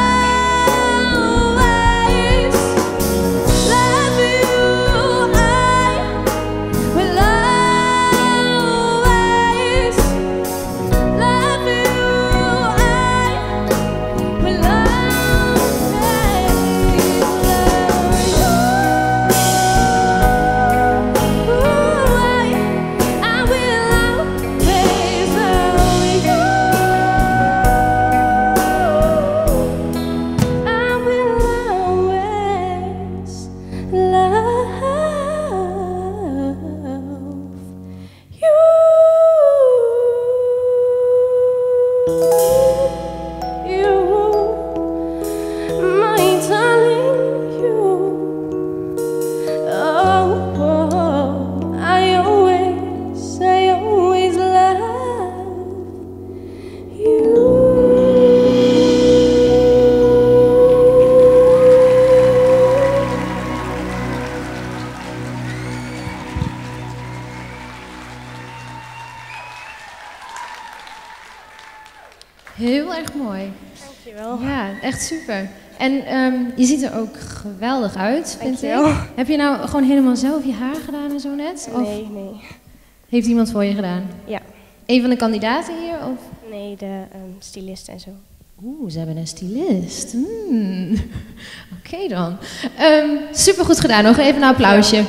B: heel erg mooi.
I: Dankjewel.
B: Ja, echt super. En ehm, je ziet er ook geweldig uit, vind ik.
I: Dankjewel.
B: Heb je nou gewoon helemaal zelf je haar gedaan en zo net? Of
I: Nee, nee.
B: heeft iemand voor je gedaan?
I: Ja.
B: Een van de kandidaten hier? Of?
I: Nee, de um, stylist en zo.
B: Oeh, ze hebben een stylist. Hmm. Oké okay dan. Um, super goed gedaan. Nog even een applausje.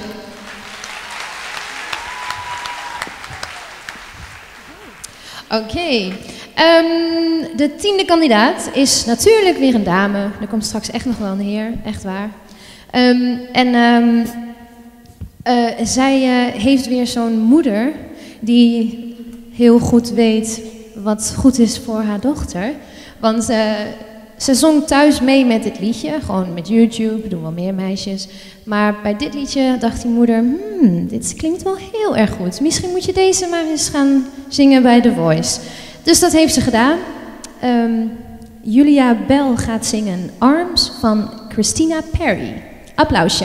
B: Oké. Okay. Um, de tiende kandidaat is natuurlijk weer een dame. Er komt straks echt nog wel een heer, echt waar. Um, en um, uh, zij uh, heeft weer zo'n moeder die heel goed weet wat goed is voor haar dochter. Want uh, ze zong thuis mee met dit liedje, gewoon met YouTube, doen wel meer meisjes. Maar bij dit liedje dacht die moeder, hmm, dit klinkt wel heel erg goed. Misschien moet je deze maar eens gaan zingen bij The Voice. Dus dat heeft ze gedaan. Um, Julia Bell gaat zingen Arms van Christina Perri. Applausje.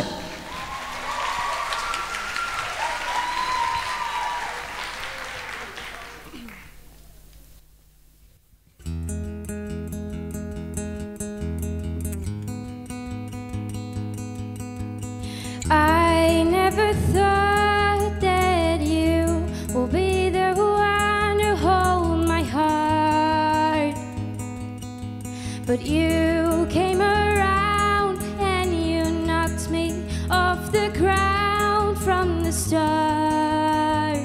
E: I never thought that you will be the one to hold my heart, but you came around and you knocked me off the ground from the start.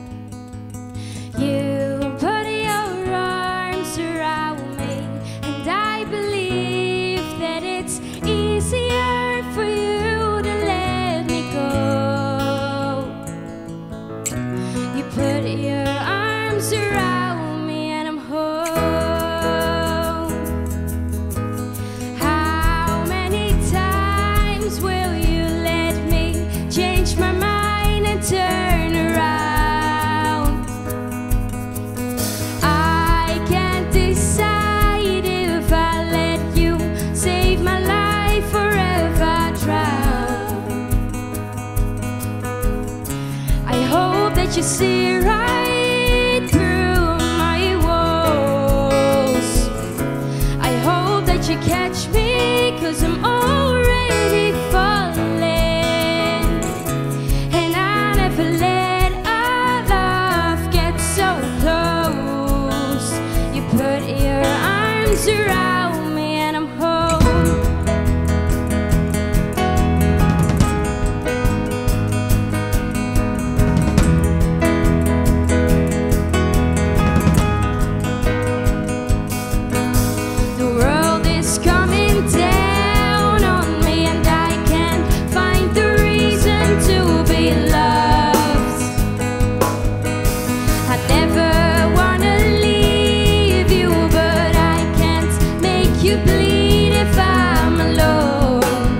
E: You put your arms around me and I believe that it's easier for you to let me go. You put your arms around me and I'm home. How many times will you let me change my mind and turn around? I can't decide if I let you save my life or if I drown. I hope that you see right through my walls. I hope that you catch me, 'cause I'm already falling. And I never let our love get so close. You put your arms around me and I'm home. The world is coming down on me and I can't find the reason to be loved. I never wanna leave you, but I can't make you bleed if I'm alone.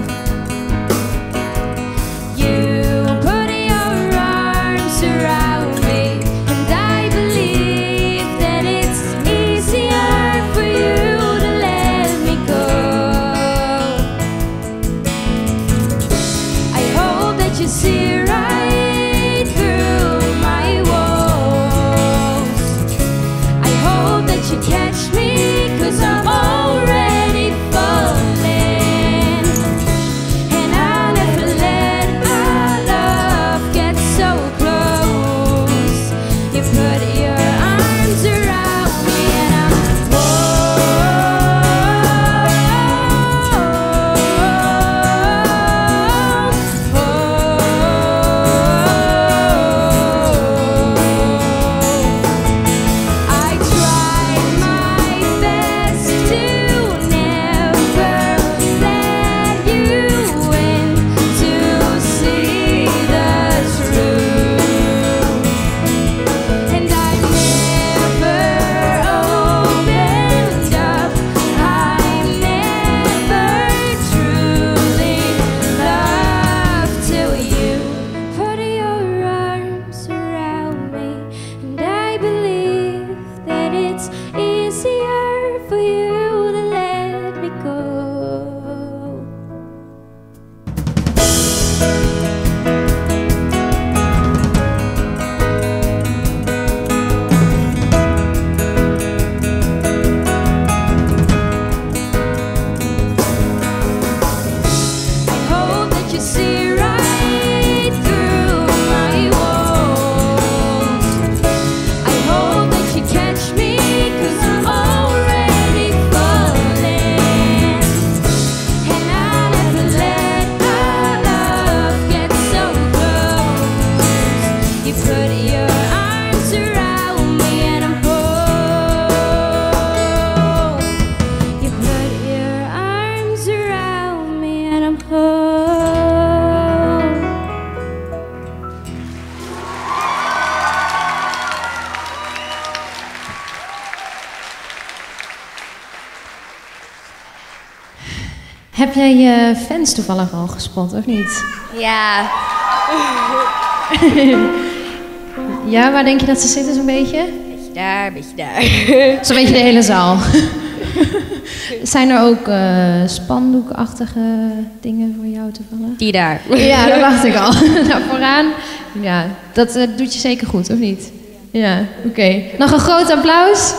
E: You put your arms around me and I believe that it's easier for you to let me go. I hope that you see right through my walls. I hope that you catch me, 'cause I'm already falling. And I never let our love get so close. You put your arms around me and I'm home. that you see right through my walls. I hope that you catch me, 'cause I'm already falling. And I never let our love get so close. You put your arms around me and I'm whole. You put your arms around me and I'm whole.
B: Heb jij je fans toevallig al gespot, of niet?
F: Ja,
B: Ja, waar denk je dat ze zitten zo'n beetje?
F: beetje daar, beetje daar.
B: Zo'n beetje de hele zaal. Zijn er ook eh, spandoekachtige dingen voor jou toevallig?
F: Die daar.
B: Ja, dat wacht ik al. Nou, vooraan. Ja, dat eh, doet je zeker goed, of niet? Ja, oké. Nog een groot applaus.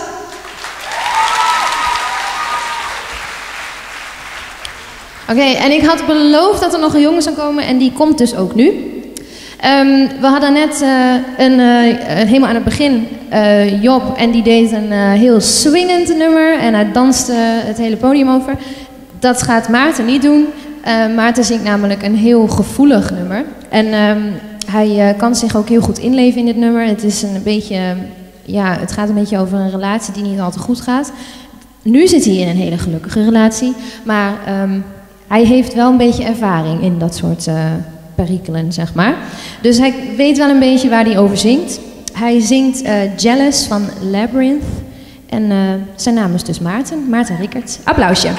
B: Oké, en ik had beloofd dat er nog een jongen zou komen en die komt dus ook nu. Ehm, we hadden net eh, een, eh, helemaal aan het begin eh, Job en die deed een eh, heel swingend nummer en hij danste het hele podium over. Dat gaat Maarten niet doen. Uh, Maarten zingt namelijk een heel gevoelig nummer. En ehm, hij uh, kan zich ook heel goed inleven in dit nummer. Het is een beetje, ja, het gaat een beetje over een relatie die niet al te goed gaat. Nu zit hij in een hele gelukkige relatie, maar um, hij heeft wel een beetje ervaring in dat soort uh, perikelen, zeg maar. Dus hij weet wel een beetje waar hij over zingt. Hij zingt uh, Jealous van Labyrinth. En uh, zijn naam is dus Maarten, Maarten Rickerts. Applausje.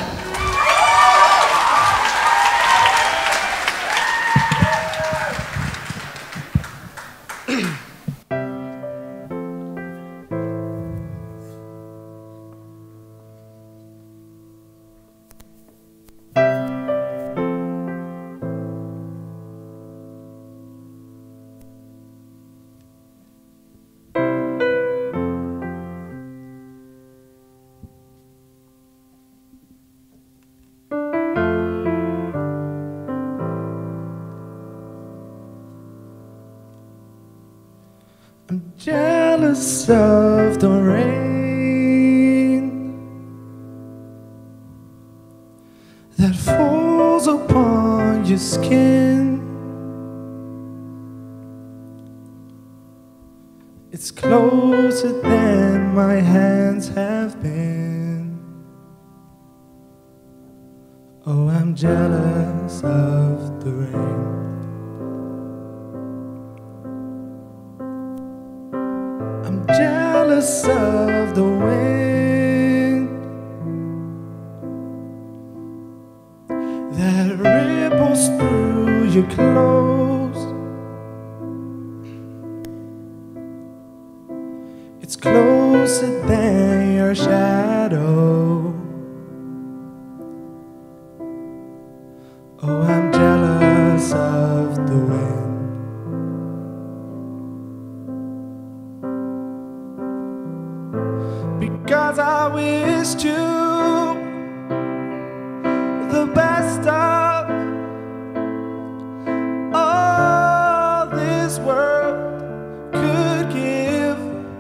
C: I'm jealous of the rain that falls upon your skin. It's closer than my hands have been. Oh, I'm jealous of the rain. I'm jealous of the wind that ripples through your clothes. It's closer than your shadow. Oh, I'm jealous of the wind. Because I wished you the best of all this world could give.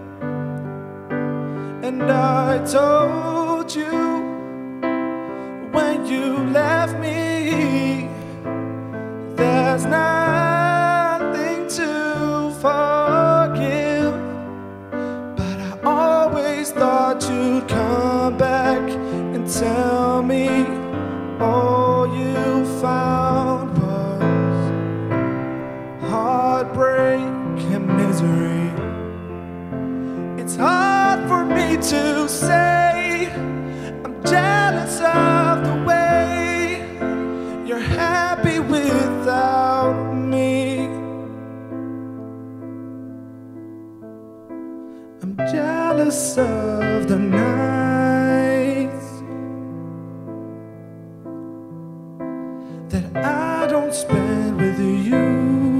C: And I told you when you left me, there's nothing to forgive. But I always thought you'd come back and tell me all you found was heartbreak and misery. It's hard for me to say I'm jealous of the way you're happy without me. I'm jealous of the nights that I don't spend with you.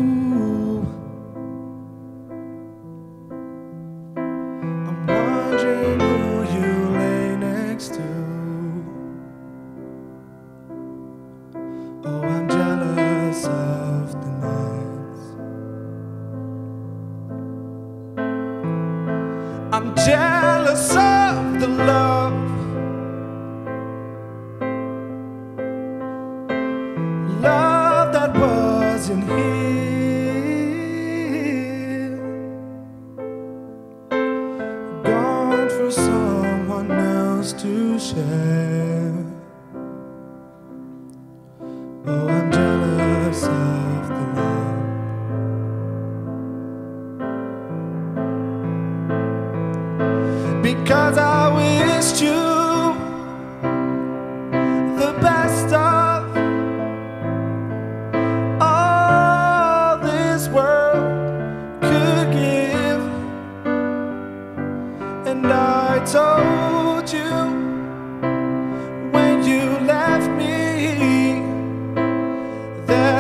C: I'm wondering who you lay next to. Oh, I'm jealous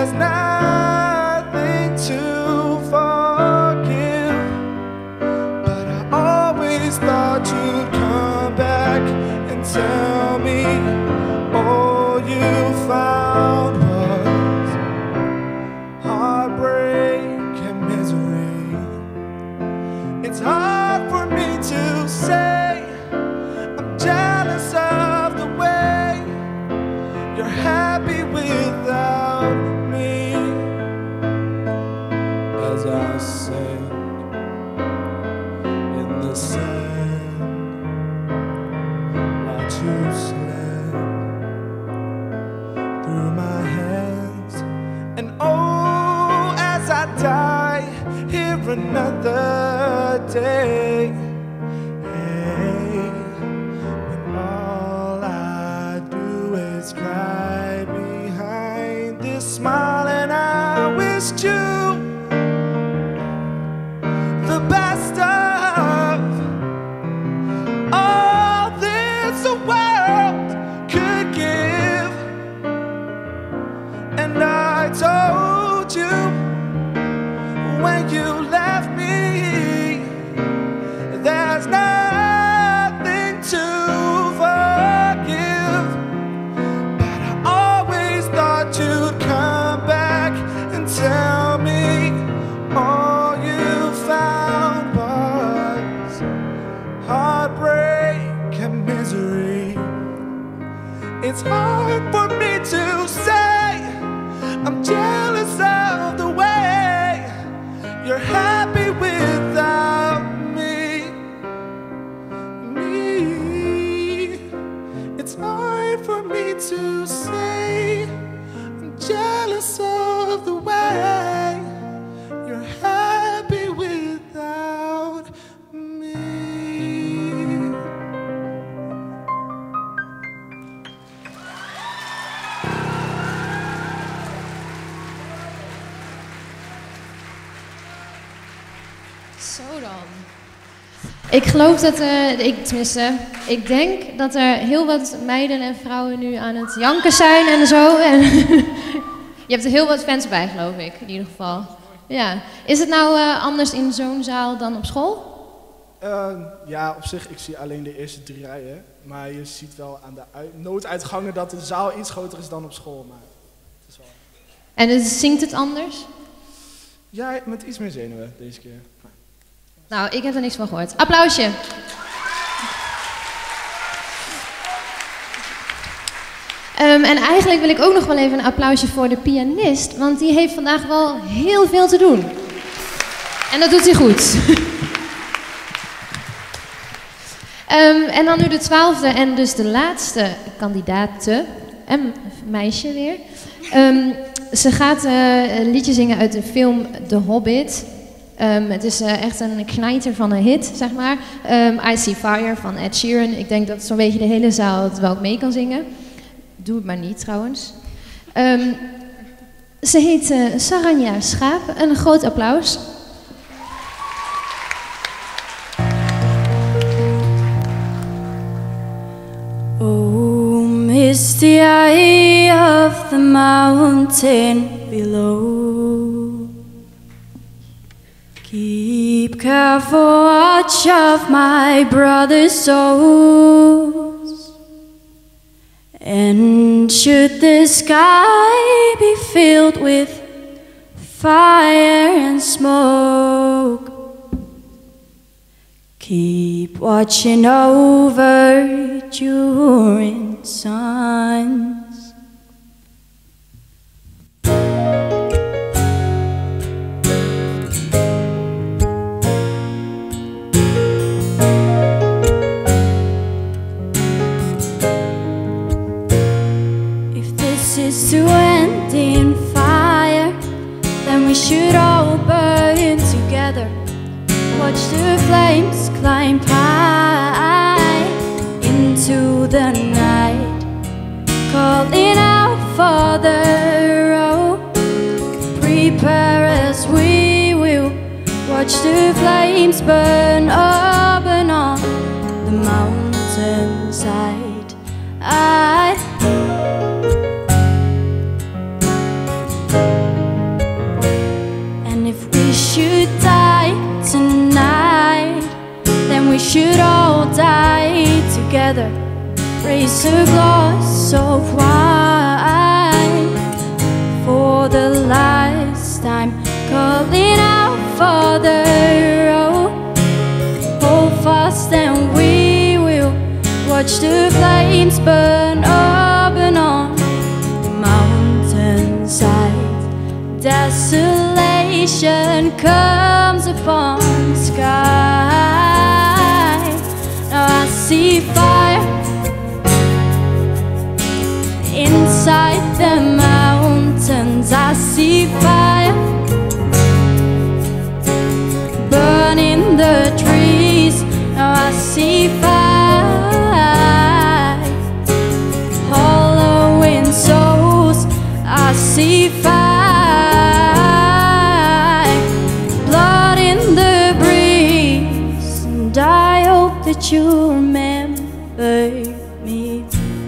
C: there's nothing to forgive. But I always thought you'd come back and tell me all you found was heartbreak and misery. It's hard for me to say I'm jealous of the way you're happy without me. As I sing in the sand, watch you slip through my hands. And oh, as I die here another day, hey, when all I do is cry behind this smile, and I wished you the best of all this the world could give. And I told you when you left me, there's nothing to forgive. But I always thought you'd come back and tell me all you found was heartbreak and misery. It's hard for me to say I'm jealous of the way you're happy without me. Me. It's hard for me to say I'm jealous of the way you're happy without me.
B: Zo dan. Ik geloof dat, uh, ik, tenminste, ik denk dat er heel wat meiden en vrouwen nu aan het janken zijn en zo. En je hebt er heel wat fans bij, geloof ik, in ieder geval. Ja. Is het nou uh, anders in zo'n zaal dan op school?
C: Uh, ja, op zich, ik zie alleen de eerste drie rijen. Maar je ziet wel aan de uit- nooduitgangen dat de zaal iets groter is dan op school. Maar het is wel...
B: En het, zingt het anders?
C: Ja, met iets meer zenuwen deze keer.
B: Nou, ik heb er niks van gehoord. Applausje. Um, en eigenlijk wil ik ook nog wel even een applausje voor de pianist, want die heeft vandaag wel heel veel te doen. En dat doet hij goed. um, en dan nu de twaalfde en dus de laatste kandidaate, een meisje weer. Um, ze gaat uh, een liedje zingen uit de film The Hobbit. Um, het is uh, echt een knijter van een hit, zeg maar. Um, I See Fire van Ed Sheeran. Ik denk dat zo'n beetje de hele zaal het wel mee kan zingen. Doe het maar niet, trouwens. Um, ze heet uh, Saranja Schaap. Een groot applaus.
E: Oh, misty eye of the mountain below, keep careful watch of my brother's souls. And should the sky be filled with fire and smoke, keep watching over during suns. Is to end in fire, then we should all burn together. Watch the flames climb high into the night, calling out for the road. Prepare as we will watch the flames burn up and on the mountainside. I And if we should die tonight, then we should all die together. Raise a glass of wine for the last time, calling out Father. Oh, hold fast and we will watch the flames burn up and on the mountainside. Desolation comes upon the sky. Now I see fire inside the mountains. I see fire burning the trees. Now I see fire hollowing souls. I see fire, blood in the breeze, and I hope that you remember me.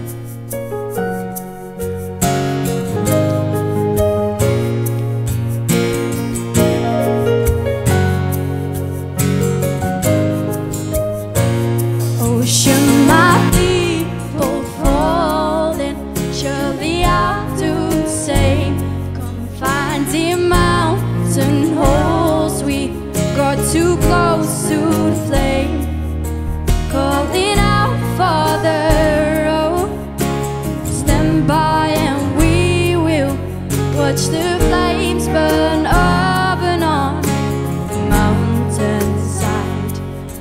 E: Ocean, my people falling, surely I'll do the same. Confined in mountain holes, we got too close to the flame. Calling out Father, oh, stand by and we will watch the flames burn up and on the mountainside.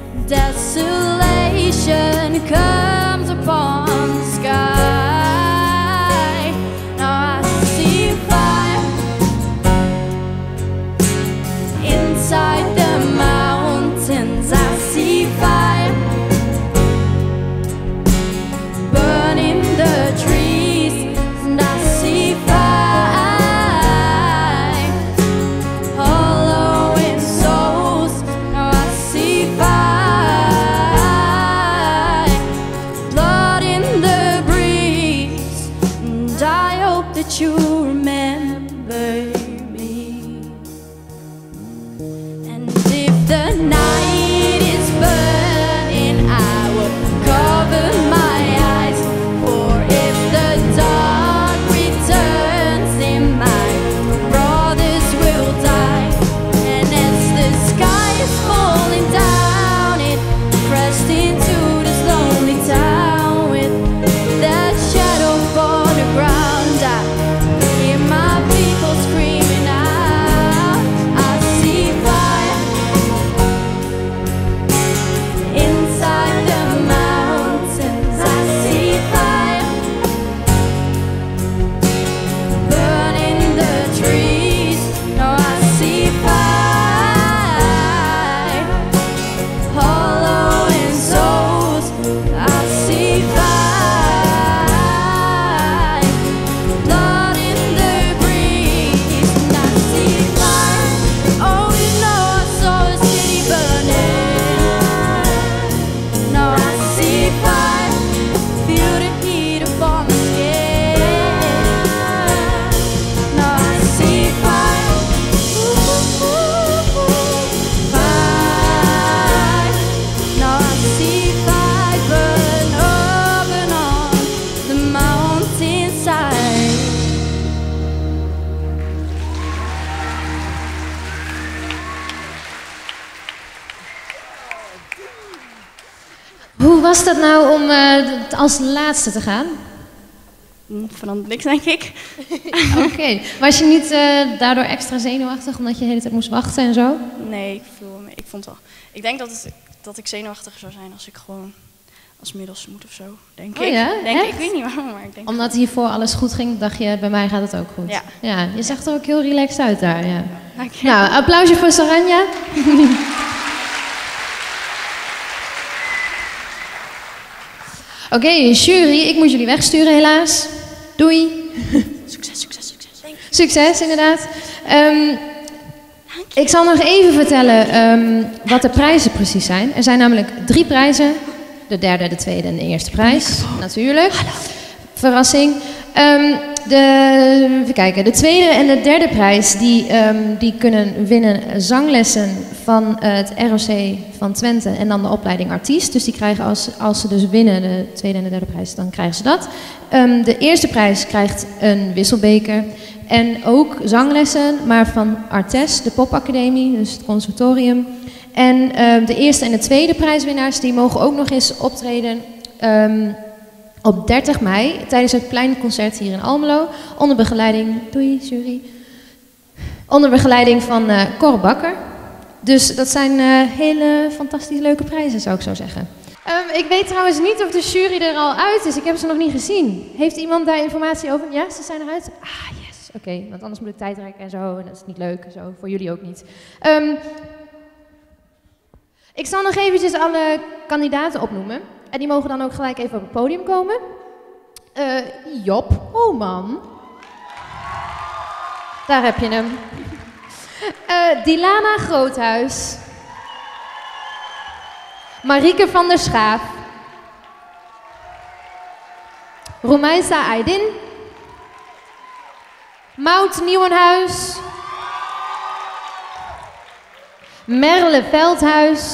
E: Desolation comes upon the sky. Now I see fire inside the mountains. I see fire burning the trees, and I see fire hollowing souls. Now I see fire, blood in the breeze, and I hope that you remember me. And if the night is burning, I will cover my eyes. For if the dark returns in my brothers will die. And as the sky is falling down, it crashed into this lonely town with that shadow for the ground. I hear my people screaming out. I see fire inside the mountains. I see fire burning the trees. No, I see fire hollowing souls. I see fire, blood in the breeze, and I see fire. Oh, you know I saw a city burning. No, I see fire, feel the heat upon my skin. No, I see fire, fire. No, I see fire burn up and on the mountainside.
B: Hoe was dat nou om eh, als laatste te gaan?
I: Hm, Verandert niks, denk ik.
B: Oké. Was je niet eh, daardoor extra zenuwachtig omdat je de hele tijd moest wachten en zo?
I: Nee, ik, voel me, ik vond wel. Ik denk dat, het, dat ik zenuwachtiger zou zijn als ik gewoon als middels moet of zo. Denk
B: Oh
I: ik.
B: ja?
I: Denk,
B: Echt?
I: ik weet niet waarom, maar ik denk.
B: Omdat hiervoor alles goed ging, dacht je, bij mij gaat het ook goed.
I: Ja.
B: Ja, je zag er ook heel relaxed uit daar. Ja.
I: Dank je.
B: Nou, applausje voor Saranja. Oké, jury, ik moet jullie wegsturen helaas. Doei.
I: Succes, succes, succes.
B: Succes, inderdaad. Ehm, ik zal nog even vertellen ehm, wat de prijzen precies zijn. Er zijn namelijk drie prijzen. De derde, de tweede en de eerste prijs. Natuurlijk. Verrassing. Um, de, even kijken. De tweede en de derde prijs die, um, die kunnen winnen zanglessen van uh, het R O C van Twente en dan de opleiding artiest. Dus die krijgen als, als ze dus winnen, de tweede en de derde prijs, dan krijgen ze dat. Um, de eerste prijs krijgt een wisselbeker en ook zanglessen, maar van Artes, de popacademie, dus het conservatorium. En uh, de eerste en de tweede prijswinnaars die mogen ook nog eens optreden um, op dertig mei tijdens het kleine concert hier in Almelo onder begeleiding, doei jury, onder begeleiding van uh, Cor Bakker. Dus dat zijn uh, hele fantastisch leuke prijzen, zou ik zo zeggen. Um, ik weet trouwens niet of de jury er al uit is. Ik heb ze nog niet gezien. Heeft iemand daar informatie over? Ja, ze zijn eruit? Ah, yes. Oké, okay, want anders moet ik tijd rekken en zo. En dat is niet leuk en zo. Voor jullie ook niet. Um, ik zal nog eventjes alle kandidaten opnoemen. En die mogen dan ook gelijk even op het podium komen. Uh, Job, oh man. Daar heb je hem. Uh, Dilana Groothuis. Marieke van der Schaaf. Romeisa Aydin. Maud Nieuwenhuis. Merle Veldhuis.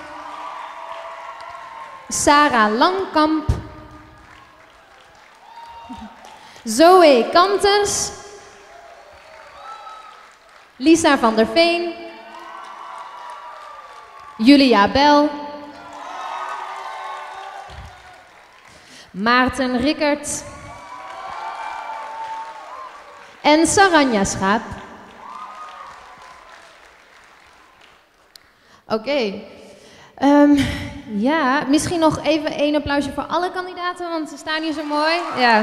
B: Sarah Langkamp. Zoe Kanters. Lisa van der Veen. Julia Bel. Maarten Rickert. En Saranja Schaap. Oké. Okay. Um, ja, misschien nog even één applausje voor alle kandidaten, want ze staan hier zo mooi. Ja.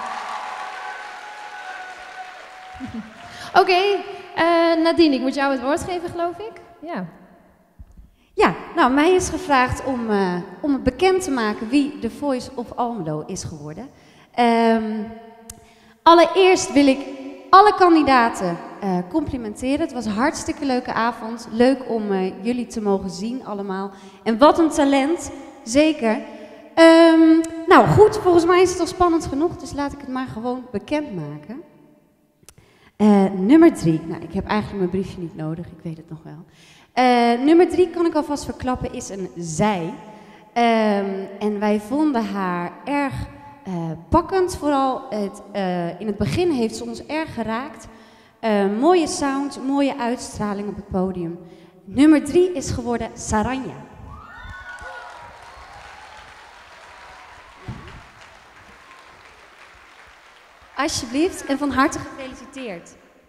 B: Oké, okay. uh, Nadine, ik moet jou het woord geven, geloof ik. Ja.
J: Ja, nou, mij is gevraagd om, uh, om het bekend te maken wie de Voice of Almelo is geworden. Um, allereerst wil ik alle kandidaten uh, complimenteren. Het was een hartstikke leuke avond. Leuk om uh, jullie te mogen zien allemaal. En wat een talent, zeker. Um, nou goed, volgens mij is het al spannend genoeg, dus laat ik het maar gewoon bekendmaken. Uh, nummer drie. Nou, ik heb eigenlijk mijn briefje niet nodig, ik weet het nog wel. Uh, nummer drie kan ik alvast verklappen, is een zij. Um, en wij vonden haar erg uh, pakkend. Vooral het, uh, in het begin heeft ze ons erg geraakt. Uh, mooie sound, mooie uitstraling op het podium. Nummer drie is geworden Saranja. Alsjeblieft en van harte gefeliciteerd.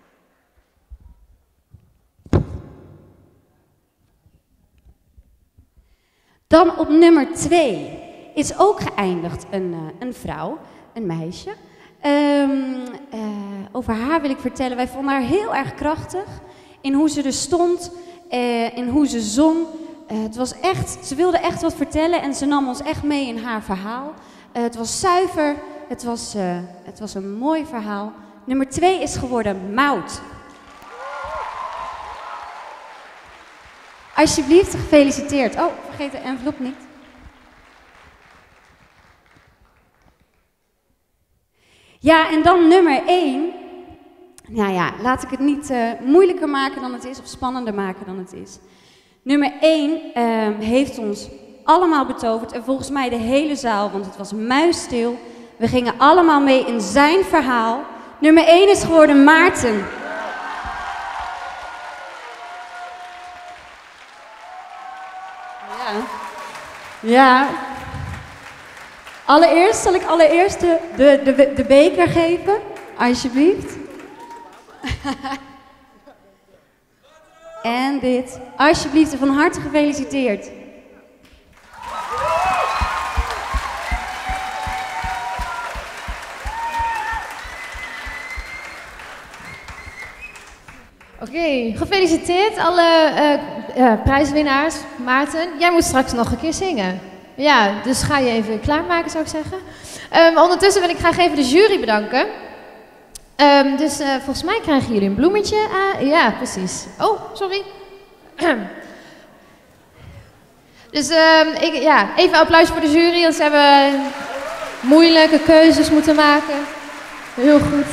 J: Dan op nummer twee is ook geëindigd een, uh, een vrouw, een meisje. Um, uh, over haar wil ik vertellen, wij vonden haar heel erg krachtig in hoe ze er stond, uh, in hoe ze zong. Uh, het was echt, ze wilde echt wat vertellen en ze nam ons echt mee in haar verhaal. Uh, het was zuiver, het was, uh, het was een mooi verhaal. Nummer twee is geworden Maud. Alsjeblieft, gefeliciteerd. Oh, vergeet de envelop niet. Ja, en dan nummer één. Nou ja, laat ik het niet uh, moeilijker maken dan het is of spannender maken dan het is. Nummer één uh, heeft ons allemaal betoverd en volgens mij de hele zaal, want het was muisstil. We gingen allemaal mee in zijn verhaal. Nummer één is geworden Maarten. Ja. Ja. Allereerst zal ik allereerst de, de, de, de beker geven, alsjeblieft. En dit, alsjeblieft, van harte gefeliciteerd.
B: Oké, okay, gefeliciteerd alle uh, uh, prijswinnaars. Maarten, jij moet straks nog een keer zingen. Ja, dus ga je even klaarmaken, zou ik zeggen. Um, ondertussen wil ik graag even de jury bedanken. Um, dus uh, volgens mij krijgen jullie een bloemetje. Uh, ja, precies. Oh, sorry. Dus um, ik, ja, even applaus voor de jury, want ze hebben moeilijke keuzes moeten maken. Heel goed.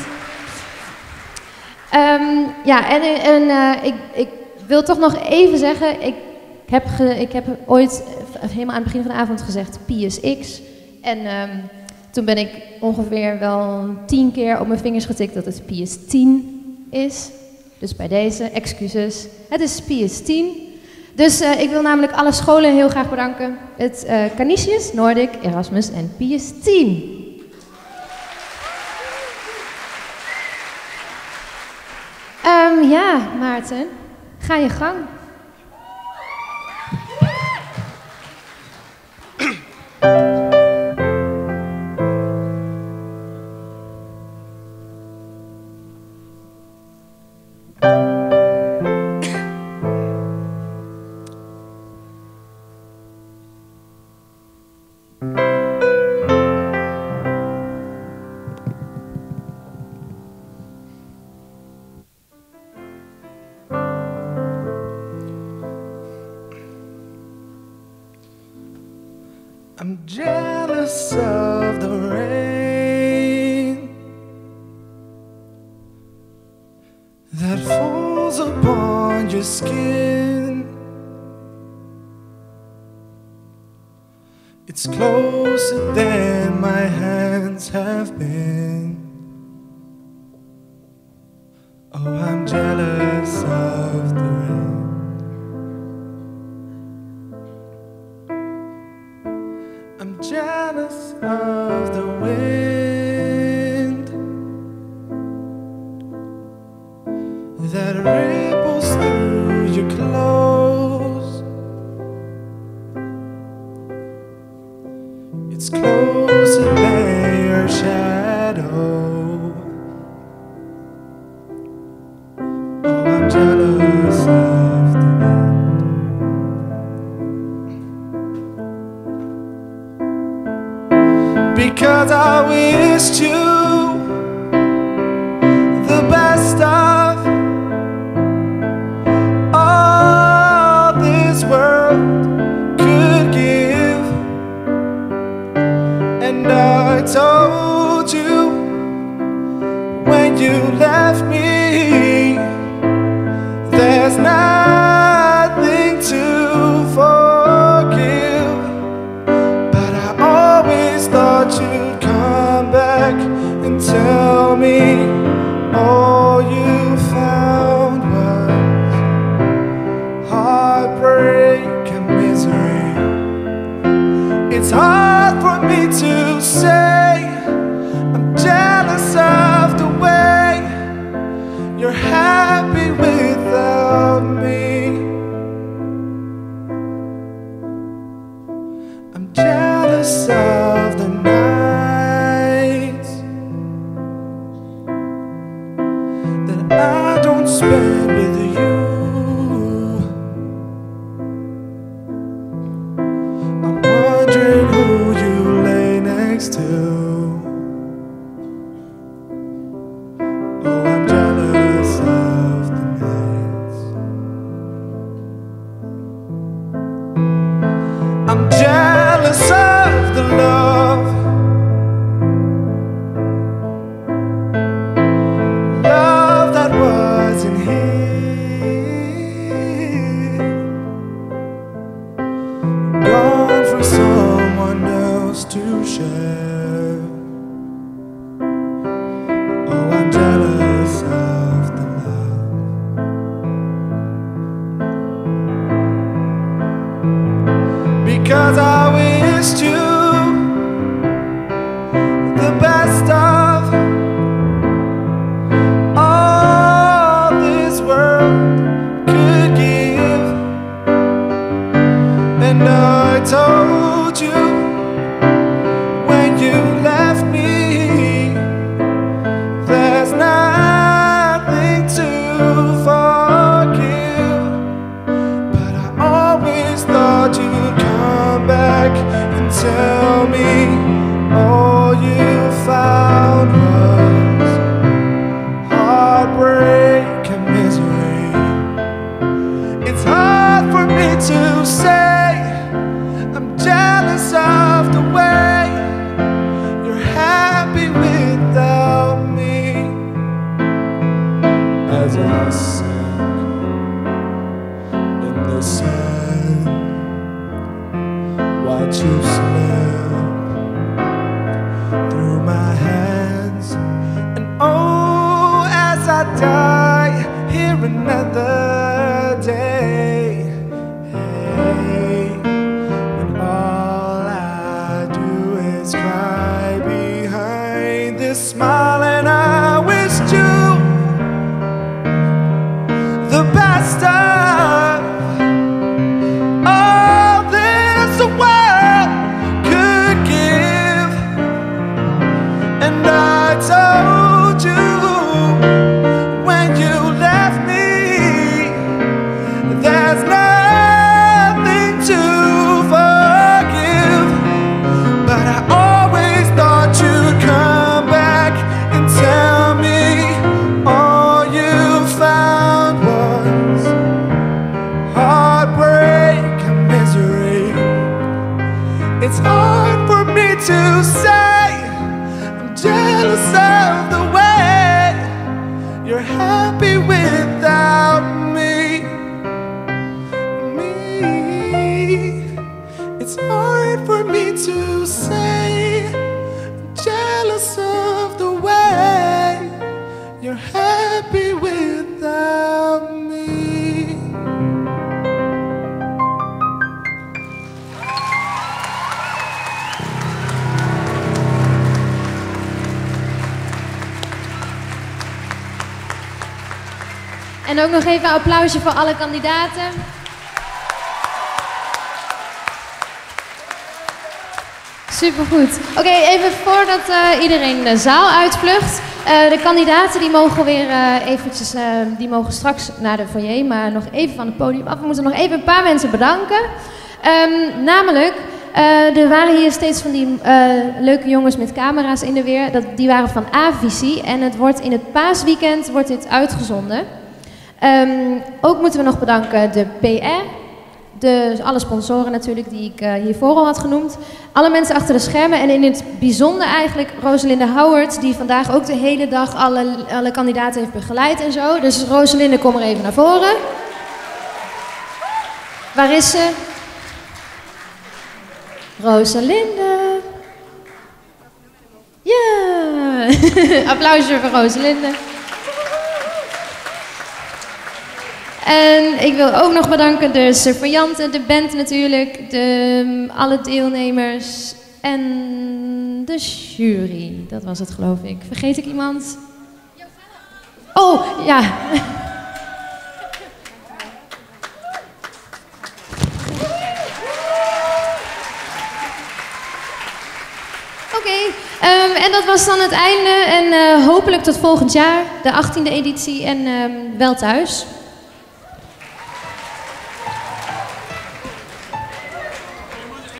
B: Um, ja, en, en uh, ik, ik wil toch nog even zeggen, ik heb, ge, ik heb ooit helemaal aan het begin van de avond gezegd P is X. En um, toen ben ik ongeveer wel tien keer op mijn vingers getikt dat het P is tien is. Dus bij deze, excuses. Het is P is tien. Dus uh, ik wil namelijk alle scholen heel graag bedanken. Het uh, Canisius, Nordic, Erasmus en P is tien. Um, ja, Maarten, ga je gang.
C: I'm jealous of the rain that falls upon your skin. It's closer than my hands have been. Oh, I'm jealous of the rain. I'm jealous of the wind that ripples through your clothes. It's closer than your shadow. Oh, I'm jealous of the wind. Because I wished you the best of all this world could give. And I told you when you left me, there's nothing to forgive. But I always thought you'd come back and tell me all you found was heartbreak and misery. It's hard for me to say I'm jealous of the way you're happy without me. I'm jealous of the nights that I don't spend with you. I'm wondering who you lay next to. Oh, I'm jealous of the nights. I'm jealous of the love, love that wasn't here, gone for someone else to share. Oh, I'm jealous of the love. Because I wished you the best of all this world could give. And I told you when you left me, there's nothing to forgive. But I always thought you'd come back and tell me all you found was heartbreak and misery. It's hard for me to say I'm jealous of the way you're happy without me. sun, in the sun, watch you slip through my hands. And oh, as I die here another day, hey, when all I do is cry behind this smile, and I wish you the best of all this the world could give. And I told you when you left me, there's nothing to forgive. But I always thought you'd come back and tell me all you found was heartbreak and misery. It's hard for me to say I'm jealous of the way you're happy without me. Me. It's hard for me to say I'm jealous of the way you're happy without me.
B: En ook nog even een applausje voor alle kandidaten. Supergoed. Oké, even voordat uh, iedereen de zaal uitvlucht. Uh, de kandidaten die mogen weer uh, eventjes, uh, die mogen straks naar de foyer, maar nog even van het podium af. We moeten nog even een paar mensen bedanken. Um, namelijk, uh, er waren hier steeds van die uh, leuke jongens met camera's in de weer. Dat, die waren van A-Visie en het wordt in het paasweekend wordt dit uitgezonden. Um, ook moeten we nog bedanken de P R, de, alle sponsoren natuurlijk die ik uh, hiervoor al had genoemd. Alle mensen achter de schermen en in het bijzonder eigenlijk Rosalinde Howard, die vandaag ook de hele dag alle, alle kandidaten heeft begeleid en zo. Dus Rosalinde, kom er even naar voren. Waar is ze? Rosalinde. Ja, applausje voor Rosalinde. En ik wil ook nog bedanken de surveillanten, de band natuurlijk, de, alle deelnemers en de jury. Dat was het, geloof ik. Vergeet ik iemand? Oh, ja. Oké, okay, um, en dat was dan het einde. En uh, hopelijk tot volgend jaar, de achttiende editie. En um, wel thuis.